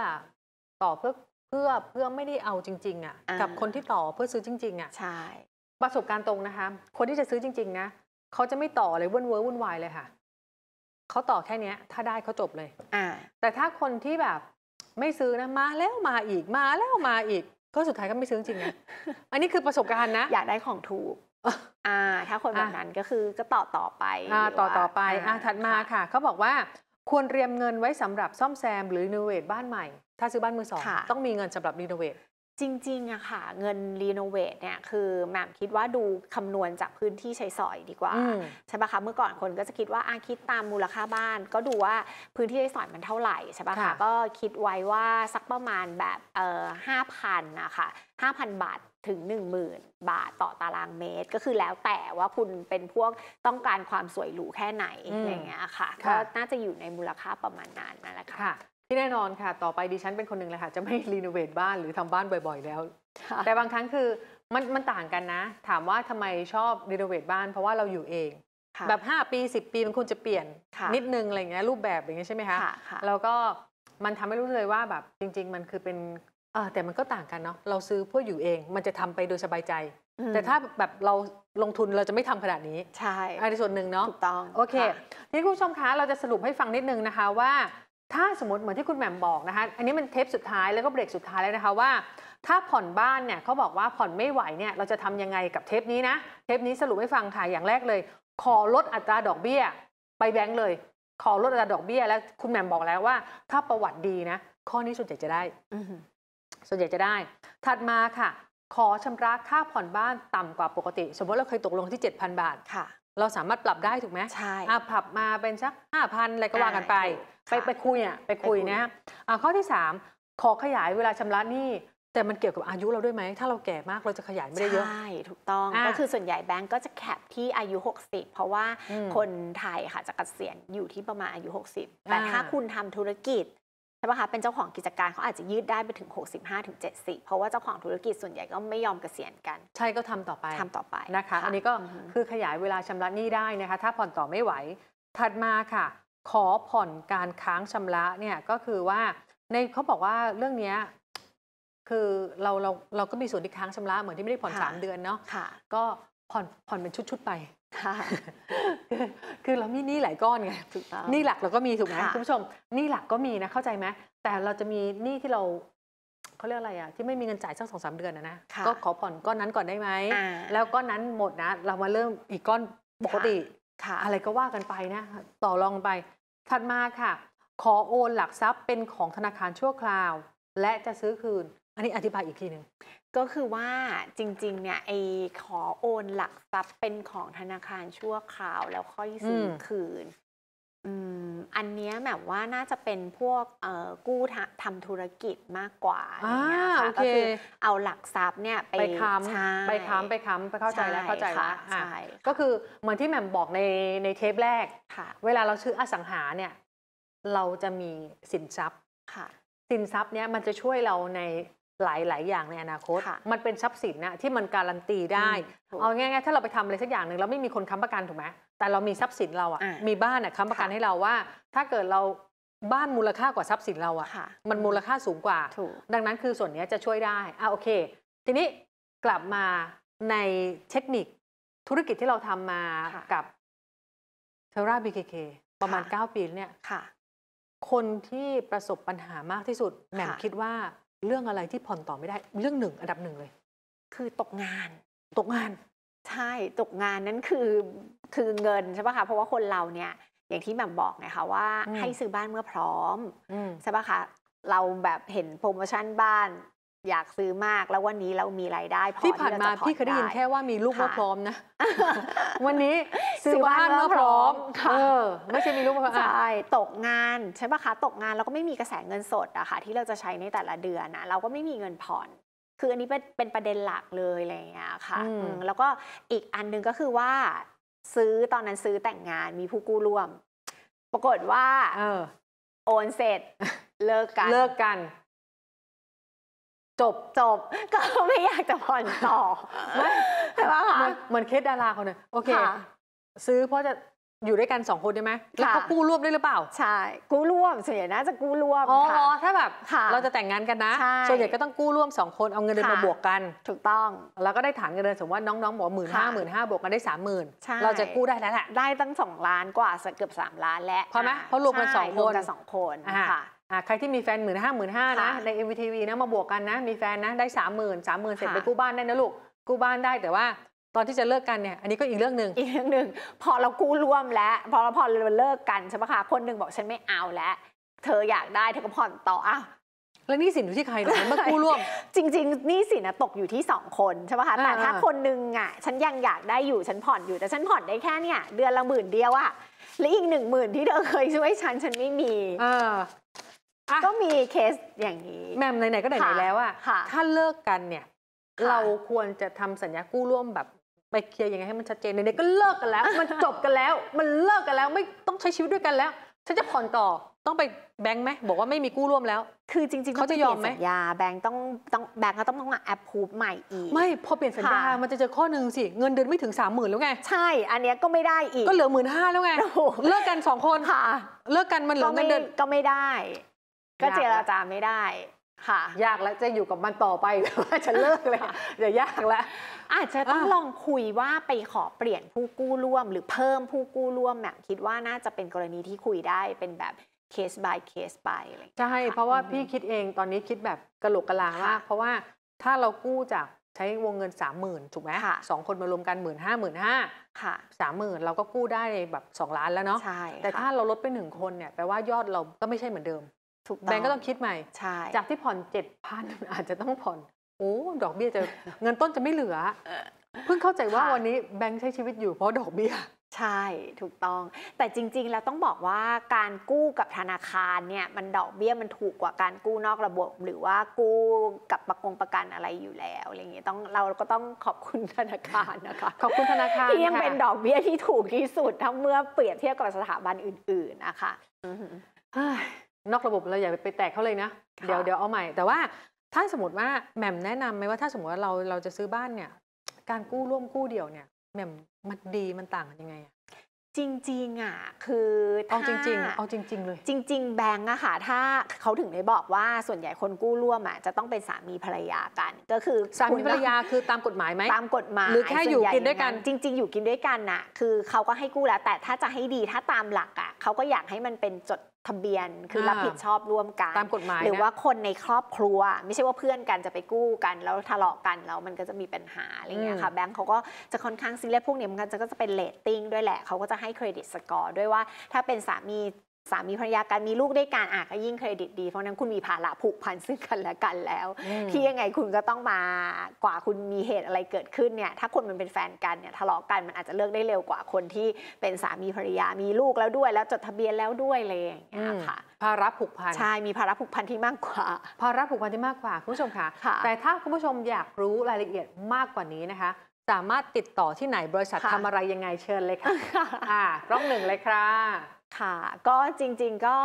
ไม่ได้เอาจริงๆกับคนที่ต่อเพื่อซื้อจริงๆใช่ประสบการณ์ตรงนะคะคนที่จะซื้อจริงๆนะเขาจะไม่ต่อเลยวุ่นวายเลยค่ะเขาต่อแค่นี้ถ้าได้เขาจบเลยแต่ถ้าคนที่แบบไม่ซื้อนะมาแล้วมาอีกก็สุดท้ายก็ไม่ซื้อจริงนะ อันนี้คือประสบการณ์นะอยากได้ของถูกถ้าคนแบบนั้นก็คือก็ต่อไปต่อไปถัดมาค่ะเขาบอกว่าควรเตรียมเงินไว้สำหรับซ่อมแซมหรือรีโนเวทบ้านใหม่ถ้าซื้อบ้านมือสองต้องมีเงินสำหรับรีโนเวทจริงๆอะค่ะเงินรีโนเวทเนี่ยคือแหม่มคิดว่าดูคำนวณจากพื้นที่ใช้สอยดีกว่าใช่ปะคะเมื่อก่อนคนก็จะคิดว่าคิดตามมูลค่าบ้านก็ดูว่าพื้นที่ใช้สอยมันเท่าไหร่ใช่ปะคะก็คิดไว้ว่าสักประมาณแบบ5,000นะคะ5,000 บาทถึง 10,000 บาทต่อตารางเมตรก็คือแล้วแต่ว่าคุณเป็นพวกต้องการความสวยหรูแค่ไหนอะไรเงี้ยค่ะก็น่าจะอยู่ในมูลค่าประมาณนั้นนั่นแหละค่ะที่แน่นอนค่ะต่อไปดิฉันเป็นคนหนึ่งเลยค่ะจะไม่รีโนเวทบ้านหรือทำบ้านบ่อยๆแล้วแต่บางครั้งคือมันต่างกันนะถามว่าทำไมชอบรีโนเวทบ้านเพราะว่าเราอยู่เองแบบ5 ปี 10 ปีมันควรจะเปลี่ยนนิดนึงอะไรเงี้ยรูปแบบอย่างเงี้ยใช่ไหมคะแล้วก็มันทำให้รู้เลยว่าแบบจริงๆมันคือเป็นแต่มันก็ต่างกันเนาะเราซื้อเพื่ออยู่เองมันจะทำไปโดยสบายใจแต่ถ้าแบบเราลงทุนเราจะไม่ทำขนาดนี้ใช่ในส่วนหนึ่งเนาะถูกต้องโอเคนี่คุณผู้ชมคะเราจะสรุปให้ฟังนิดนึงนะคะว่าถ้าสมมติเหมือนที่คุณแหม่มบอกนะคะอันนี้มันเทปสุดท้ายแล้วก็เบรกสุดท้ายแล้วนะคะว่าถ้าผ่อนบ้านเนี่ยเขาบอกว่าผ่อนไม่ไหวเนี่ยเราจะทำยังไงกับเทปนี้นะเทปนี้สรุปให้ฟังค่ะอย่างแรกเลยขอลดอัตราดอกเบี้ยไปแบงก์เลยขอลดอัตราดอกเบี้ยแล้วคุณแหม่มบอกแล้วว่าถ้าประวัติดีนะข้อนี้ส่วนใหญ่จะได้ส่วนใหญ่จะได้ถัดมาค่ะขอชำระค่าผ่อนบ้านต่ำกว่าปกติสมมติเราเคยตกลงที่ 7,000 บาทค่ะเราสามารถปรับได้ถูกไหมใช่ปรับมาเป็นสัก 5,000 อะไรก็ว่ากันไปคุยนะข้อที่3ขอขยายเวลาชำระหนี้แต่มันเกี่ยวกับอายุเราด้วยไหมถ้าเราแก่มากเราจะขยายไม่ได้เยอะใช่ถูกต้องก็คือส่วนใหญ่แบงก์ก็จะแคปที่อายุ60เพราะว่าคนไทยค่ะจะเกษียณอยู่ที่ประมาณอายุ60แต่ถ้าคุณทำธุรกิจใช่ปะคะเป็นเจ้าของกิจการเขาอาจจะยืดได้ไปถึง65-70เพราะว่าเจ้าของธุรกิจส่วนใหญ่ก็ไม่ยอมเกษียณกันใช่ก็ทำต่อไปนะคะอันนี้ก็คือขยายเวลาชำระหนี้ได้นะคะถ้าผ่อนต่อไม่ไหวถัดมาค่ะขอผ่อนการค้างชำระเนี่ยก็คือว่าในเขาบอกว่าเรื่องนี้คือเราก็มีส่วนที่ค้างชำระเหมือนที่ไม่ได้ผ่อน3 เดือนเนาะก็ผ่อนเป็นชุดๆไปคือเรามีหนี้หลายก้อนไงหนี้หลักเราก็มีถูกไหมคุณผู้ชมหนี้หลักก็มีนะเข้าใจไหมแต่เราจะมีหนี้ที่เราเขาเรียกอะไรที่ไม่มีเงินจ่ายสัก2-3 เดือนนะก็ขอผ่อนก้อนนั้นก่อนได้ไหมแล้วก้อนนั้นหมดนะเรามาเริ่มอีกก้อนปกติอะไรก็ว่ากันไปนะต่อรองไปถัดมาค่ะขอโอนหลักทรัพย์เป็นของธนาคารชั่วคราวและจะซื้อคืนอันนี้อธิบายอีกทีหนึ่งก็คือว่าจริงๆเนี่ยขอโอนหลักทรัพย์เป็นของธนาคารชั่วคราวแล้วค่อยซื้อคืนอันนี้แบบว่าน่าจะเป็นพวกกู้ทำธุรกิจมากกว่าอย่างเงี้ยค่ะก็คือเอาหลักทรัพย์เนี่ยไปค้ำไปเข้าใจแล้วใช่ก็คือเหมือนที่แหม่มบอกในเทปแรกเวลาเราซื้ออสังหาเนี่ยเราจะมีสินทรัพย์สินทรัพย์เนี่ยมันจะช่วยเราในหลายอย่างในอนาคตมันเป็นทรัพย์สินนะที่มันการันตีได้เอาง่ายๆถ้าเราไปทำอะไรสักอย่างหนึ่งเราไม่มีคนค้ำประกันถูกไหมแต่เรามีทรัพย์สินเรามีบ้านค้ำประกันให้เราว่าถ้าเกิดเราบ้านมูลค่ากว่าทรัพย์สินเรามันมูลค่าสูงกว่าดังนั้นคือส่วนนี้จะช่วยได้โอเคทีนี้กลับมาในเทคนิคธุรกิจที่เราทำมากับเทรา BKK ประมาณ9 ปีเนี่ยคนที่ประสบปัญหามากที่สุดแหม่มคิดว่าเรื่องอะไรที่ผ่อนต่อไม่ได้เรื่องอันดับ 1เลยคือตกงานใช่ตกงานนั่นคือเงินใช่ป่ะคะเพราะว่าคนเราเนี่ยอย่างที่แหม่มบอกนะคะว่าให้ซื้อบ้านเมื่อพร้อมใช่ป่ะคะเราแบบเห็นโปรโมชั่นบ้านอยากซื้อมากแล้ววันนี้เรามีรายได้พอที่ผ่านมาพี่เคยได้ยินแค่ว่ามีลูกเมื่อพร้อมนะวันนี้ซื้อบ้านเมื่อพร้อมไม่ใช่มีลูกเมื่อพร้อมใช่ตกงานใช่ป่ะคะตกงานเราก็ไม่มีกระแสเงินสดอะค่ะที่เราจะใช้ในแต่ละเดือนนะเราก็ไม่มีเงินผ่อนคืออันนี้เป็นประเด็นหลักเลยอะไรอย่างเงี้ยค่ะแล้วก็อีกอันนึงก็คือว่าตอนนั้นซื้อแต่งงานมีผู้กู้ร่วมปรากฏว่าโอนเสร็จเลิกกันจบก็ไม่อยากจะผ่อนต่อใช่ไหมคะเหมือนเคสดาราคนนึงโอเคซื้อเพราะจะอยู่ด้วยกัน2 คนได้ไหมแล้วก็กู้ร่วมได้หรือเปล่าใช่กู้ร่วมส่วนใหญ่น่าจะกู้ร่วมถ้าแบบเราจะแต่งงานกันนะส่วนใหญ่ก็ต้องกู้ร่วม2 คนเอาเงินเดือนมาบวกกันถูกต้องแล้วก็ได้ฐานเงินเดือนสมมติว่าน้องๆบอก15,000บวกกันได้30,000เราจะกู้ได้แล้วแหละได้ตั้ง2 ล้านกว่าเกือบ3 ล้านแล้วพอไหมเพราะรวมกัน2 คนค่ะใครที่มีแฟน15,000 นะใน MVTV นะมาบวกกันนะมีแฟนนะได้ 30,000 เสร็จไปกู้บ้านได้นะลูกกู้บ้านได้แต่ว่าตอนที่จะเลิกกันเนี่ยอันนี้ก็อีกเรื่องหนึ่งพอเรากู้ร่วมแล้วพอเราเลิกกันใช่ไหมคะคนหนึ่งบอกฉันไม่เอาแล้วเธออยากได้เธอก็ผ่อนต่ออ้าวแล้วหนี้สินอยู่ที่ใครเนี่ยเมื่อกู้ร่วมจริงๆหนี้สินตกอยู่ที่2คนใช่ไหมคะแต่ถ้าคนหนึ่งฉันยังอยากได้อยู่ฉันผ่อนอยู่แต่ฉันผ่อนได้แค่เนี่ยเดือนละ10,000เดียวและอีก10,000ที่เธอเคยช่วยฉันไม่มีก็มีเคสอย่างนี้แม่ไหนๆก็ไหนๆแล้วถ้าเลิกกันเนี่ยเราควรจะทำสัญญากู้ร่วมแบบไปเคลียร์ยังไงให้มันชัดเจนไหนๆก็เลิกกันแล้วมันจบกันแล้วมันเลิกกันแล้วไม่ต้องใช้ชีวิตด้วยกันแล้วฉันจะผ่อนต่อต้องไปแบงค์ไหมบอกว่าไม่มีกู้ร่วมแล้วคือจริงๆเขาจะยอมไหมสัญญาแบงค์แบงค์ก็ต้องมาแอปพูฟใหม่อีกไม่พอเปลี่ยนสัญญามันจะเจอข้อหนึ่งสิเงินเดือนไม่ถึง 30,000แล้วไงใช่อันนี้ก็ไม่ได้อีกก็เหลือ15,000แล้วไงเลิกกัน2คนเลิกกันมันเหลือเงินเดือนก็ไม่ได้ก็เจรจาไม่ได้ยากแล้วจะอยู่กับมันต่อไปว่าจะเลิกเลยอย่ายากแล้วอาจจะต้องลองคุยว่าไปขอเปลี่ยนผู้กู้ร่วมหรือเพิ่มผู้กู้ร่วมแบบคิดว่าน่าจะเป็นกรณีที่คุยได้เป็นแบบเคส by เคสไปอะไรใช่เพราะว่าพี่คิดเองตอนนี้คิดแบบกระโหลกกะลามากเพราะว่าถ้าเรากู้จากใช้วงเงิน 30,000 ถูกไหม2 คนมารวมกัน15,000 ค่ะ 30,000เราก็กู้ได้แบบ2 ล้านแล้วเนาะแต่ถ้าเราลดไป1 คนเนี่ยแปลว่ายอดเราก็ไม่ใช่เหมือนเดิมแบงก์ก็ต้องคิดใหม่จากที่ผ่อน 7,000 อาจจะต้องผ่อนดอกเบี้ยจะเงินต้นจะไม่เหลือเพิ่งเข้าใจว่าวันนี้แบงก์ใช้ชีวิตอยู่เพราะดอกเบี้ยใช่ถูกต้องแต่จริงๆแล้วต้องบอกว่าการกู้กับธนาคารเนี่ยมันดอกเบี้ยมันถูกกว่าการกู้นอกระบบหรือว่ากู้กับประกันอะไรอยู่แล้วอะไรอย่างเงี้ยเราก็ต้องขอบคุณธนาคารนะคะขอบคุณธนาคารที่ยังเป็นดอกเบี้ยที่ถูกที่สุดถ้าเมื่อเปรียบเทียบกับสถาบันอื่นๆนะคะนอกระบบเราอย่าไปแตกเขาเลยนะเดี๋ยวเอาใหม่แต่ว่าถ้าสมมติว่าแหม่มแนะนำไหมว่าถ้าสมมติว่าเราจะซื้อบ้านเนี่ยการกู้ร่วมกู้เดี่ยวเนี่ยแหม่มมันดีมันต่างกันยังไงจริงๆคือเอาจริงเลยจริงๆแบงก์ค่ะถ้าเขาถึงได้บอกว่าส่วนใหญ่คนกู้ร่วมจะต้องเป็นสามีภรรยากันก็คือสามีภรรยาคือตามกฎหมายไหมตามกฎหมายหรือแค่อยู่กินด้วยกันจริงๆอยู่กินด้วยกันคือเขาก็ให้กู้แล้วแต่ถ้าจะให้ดีถ้าตามหลักเขาก็อยากให้มันเป็นจดทะเบียนคือรับผิดชอบร่วมกันตามกฎหมายหรือว่าคนในครอบครัวไม่ใช่ว่าเพื่อนกันจะไปกู้กันแล้วทะเลาะกันแล้วมันก็จะมีปัญหาอะไรเงี้ยค่ะแบงก์เขาก็จะค่อนข้างซีเรียสพวกนี้มันก็จะเป็นเรตติ้งด้วยแหละเขาก็จะให้เครดิตสกอร์ด้วยว่าถ้าเป็นสามีภรรยากันมีลูกด้วยกันก็ยิ่งเครดิตดีเพราะนั้นคุณมีภาระผูกพันซึ่งกันและกันแล้วที่ยังไงคุณก็ต้องมากว่าคุณมีเหตุอะไรเกิดขึ้นเนี่ยถ้าคนมันเป็นแฟนกันเนี่ยทะเลาะกันมันอาจจะเลิกได้เร็วกว่าคนที่เป็นสามีภรรยามีลูกแล้วด้วยแล้วจดทะเบียนแล้วด้วยอะไรอย่างเงี้ยค่ะภาระผูกพันใช่มีภาระผูกพันที่มากกว่าภาระผูกพันที่มากกว่าคุณผู้ชมค่ะแต่ถ้าคุณผู้ชมอยากรู้รายละเอียดมากกว่านี้นะคะสามารถติดต่อที่ไหนบริษัททำอะไรยังไงเชิญเลยค่ะกล้อง1เลยค่ะค่ะก็จริงๆก็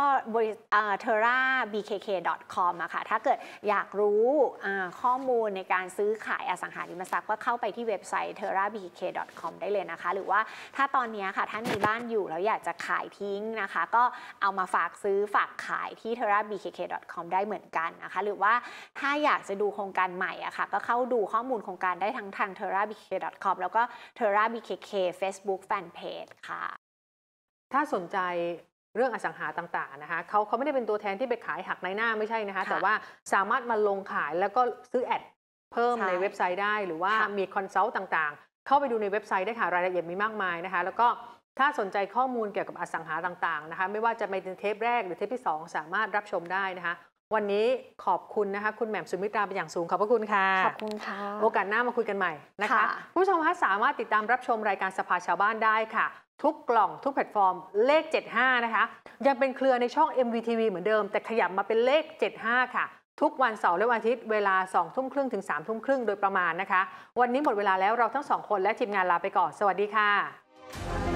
terrabkk.com ค่ะถ้าเกิดอยากรู้ข้อมูลในการซื้อขายอสังหาริมทรัพย์ก็เข้าไปที่เว็บไซต์ terrabkk.com ได้เลยนะคะหรือว่าถ้าตอนนี้ค่ะถ้ามีบ้านอยู่แล้วอยากจะขายทิ้งนะคะก็เอามาฝากซื้อฝากขายที่ terrabkk.com ได้เหมือนกันนะคะหรือว่าถ้าอยากจะดูโครงการใหม่ค่ะก็เข้าดูข้อมูลโครงการได้ทั้งทาง terrabkk.com แล้วก็ terrabkk Facebook Fanpage ค่ะถ้าสนใจเรื่องอสังหาต่างๆนะคะเขาไม่ได้เป็นตัวแทนที่ไปขายหักในหน้าไม่ใช่นะคะแต่ว่าสามารถมาลงขายแล้วก็ซื้อแอดเพิ่มในเว็บไซต์ได้หรือว่ามีคอนซัลท์ต่างๆเข้าไปดูในเว็บไซต์ได้ค่ะรายละเอียดมีมากมายนะคะแล้วก็ถ้าสนใจข้อมูลเกี่ยวกับอสังหาต่างๆนะคะไม่ว่าจะเป็นเทปแรกหรือเทปที่2สามารถรับชมได้นะคะวันนี้ขอบคุณนะคะคุณแหม่มสุมิตราเป็นอย่างสูงขอบพระคุณค่ะขอบคุณค่ะโอกาสหน้ามาคุยกันใหม่นะคะผู้ชมคะสามารถติดตามรับชมรายการสภาชาวบ้านได้ค่ะทุกกล่องทุกแพลตฟอร์มเลข75นะคะยังเป็นเครือในช่อง MVTV เหมือนเดิมแต่ขยับมาเป็นเลข75ค่ะทุกวันเสาร์และวันอาทิตย์เวลา 20:30 ถึง 21:30 โดยประมาณนะคะวันนี้หมดเวลาแล้วเราทั้ง2คนและทีมงานลาไปก่อนสวัสดีค่ะ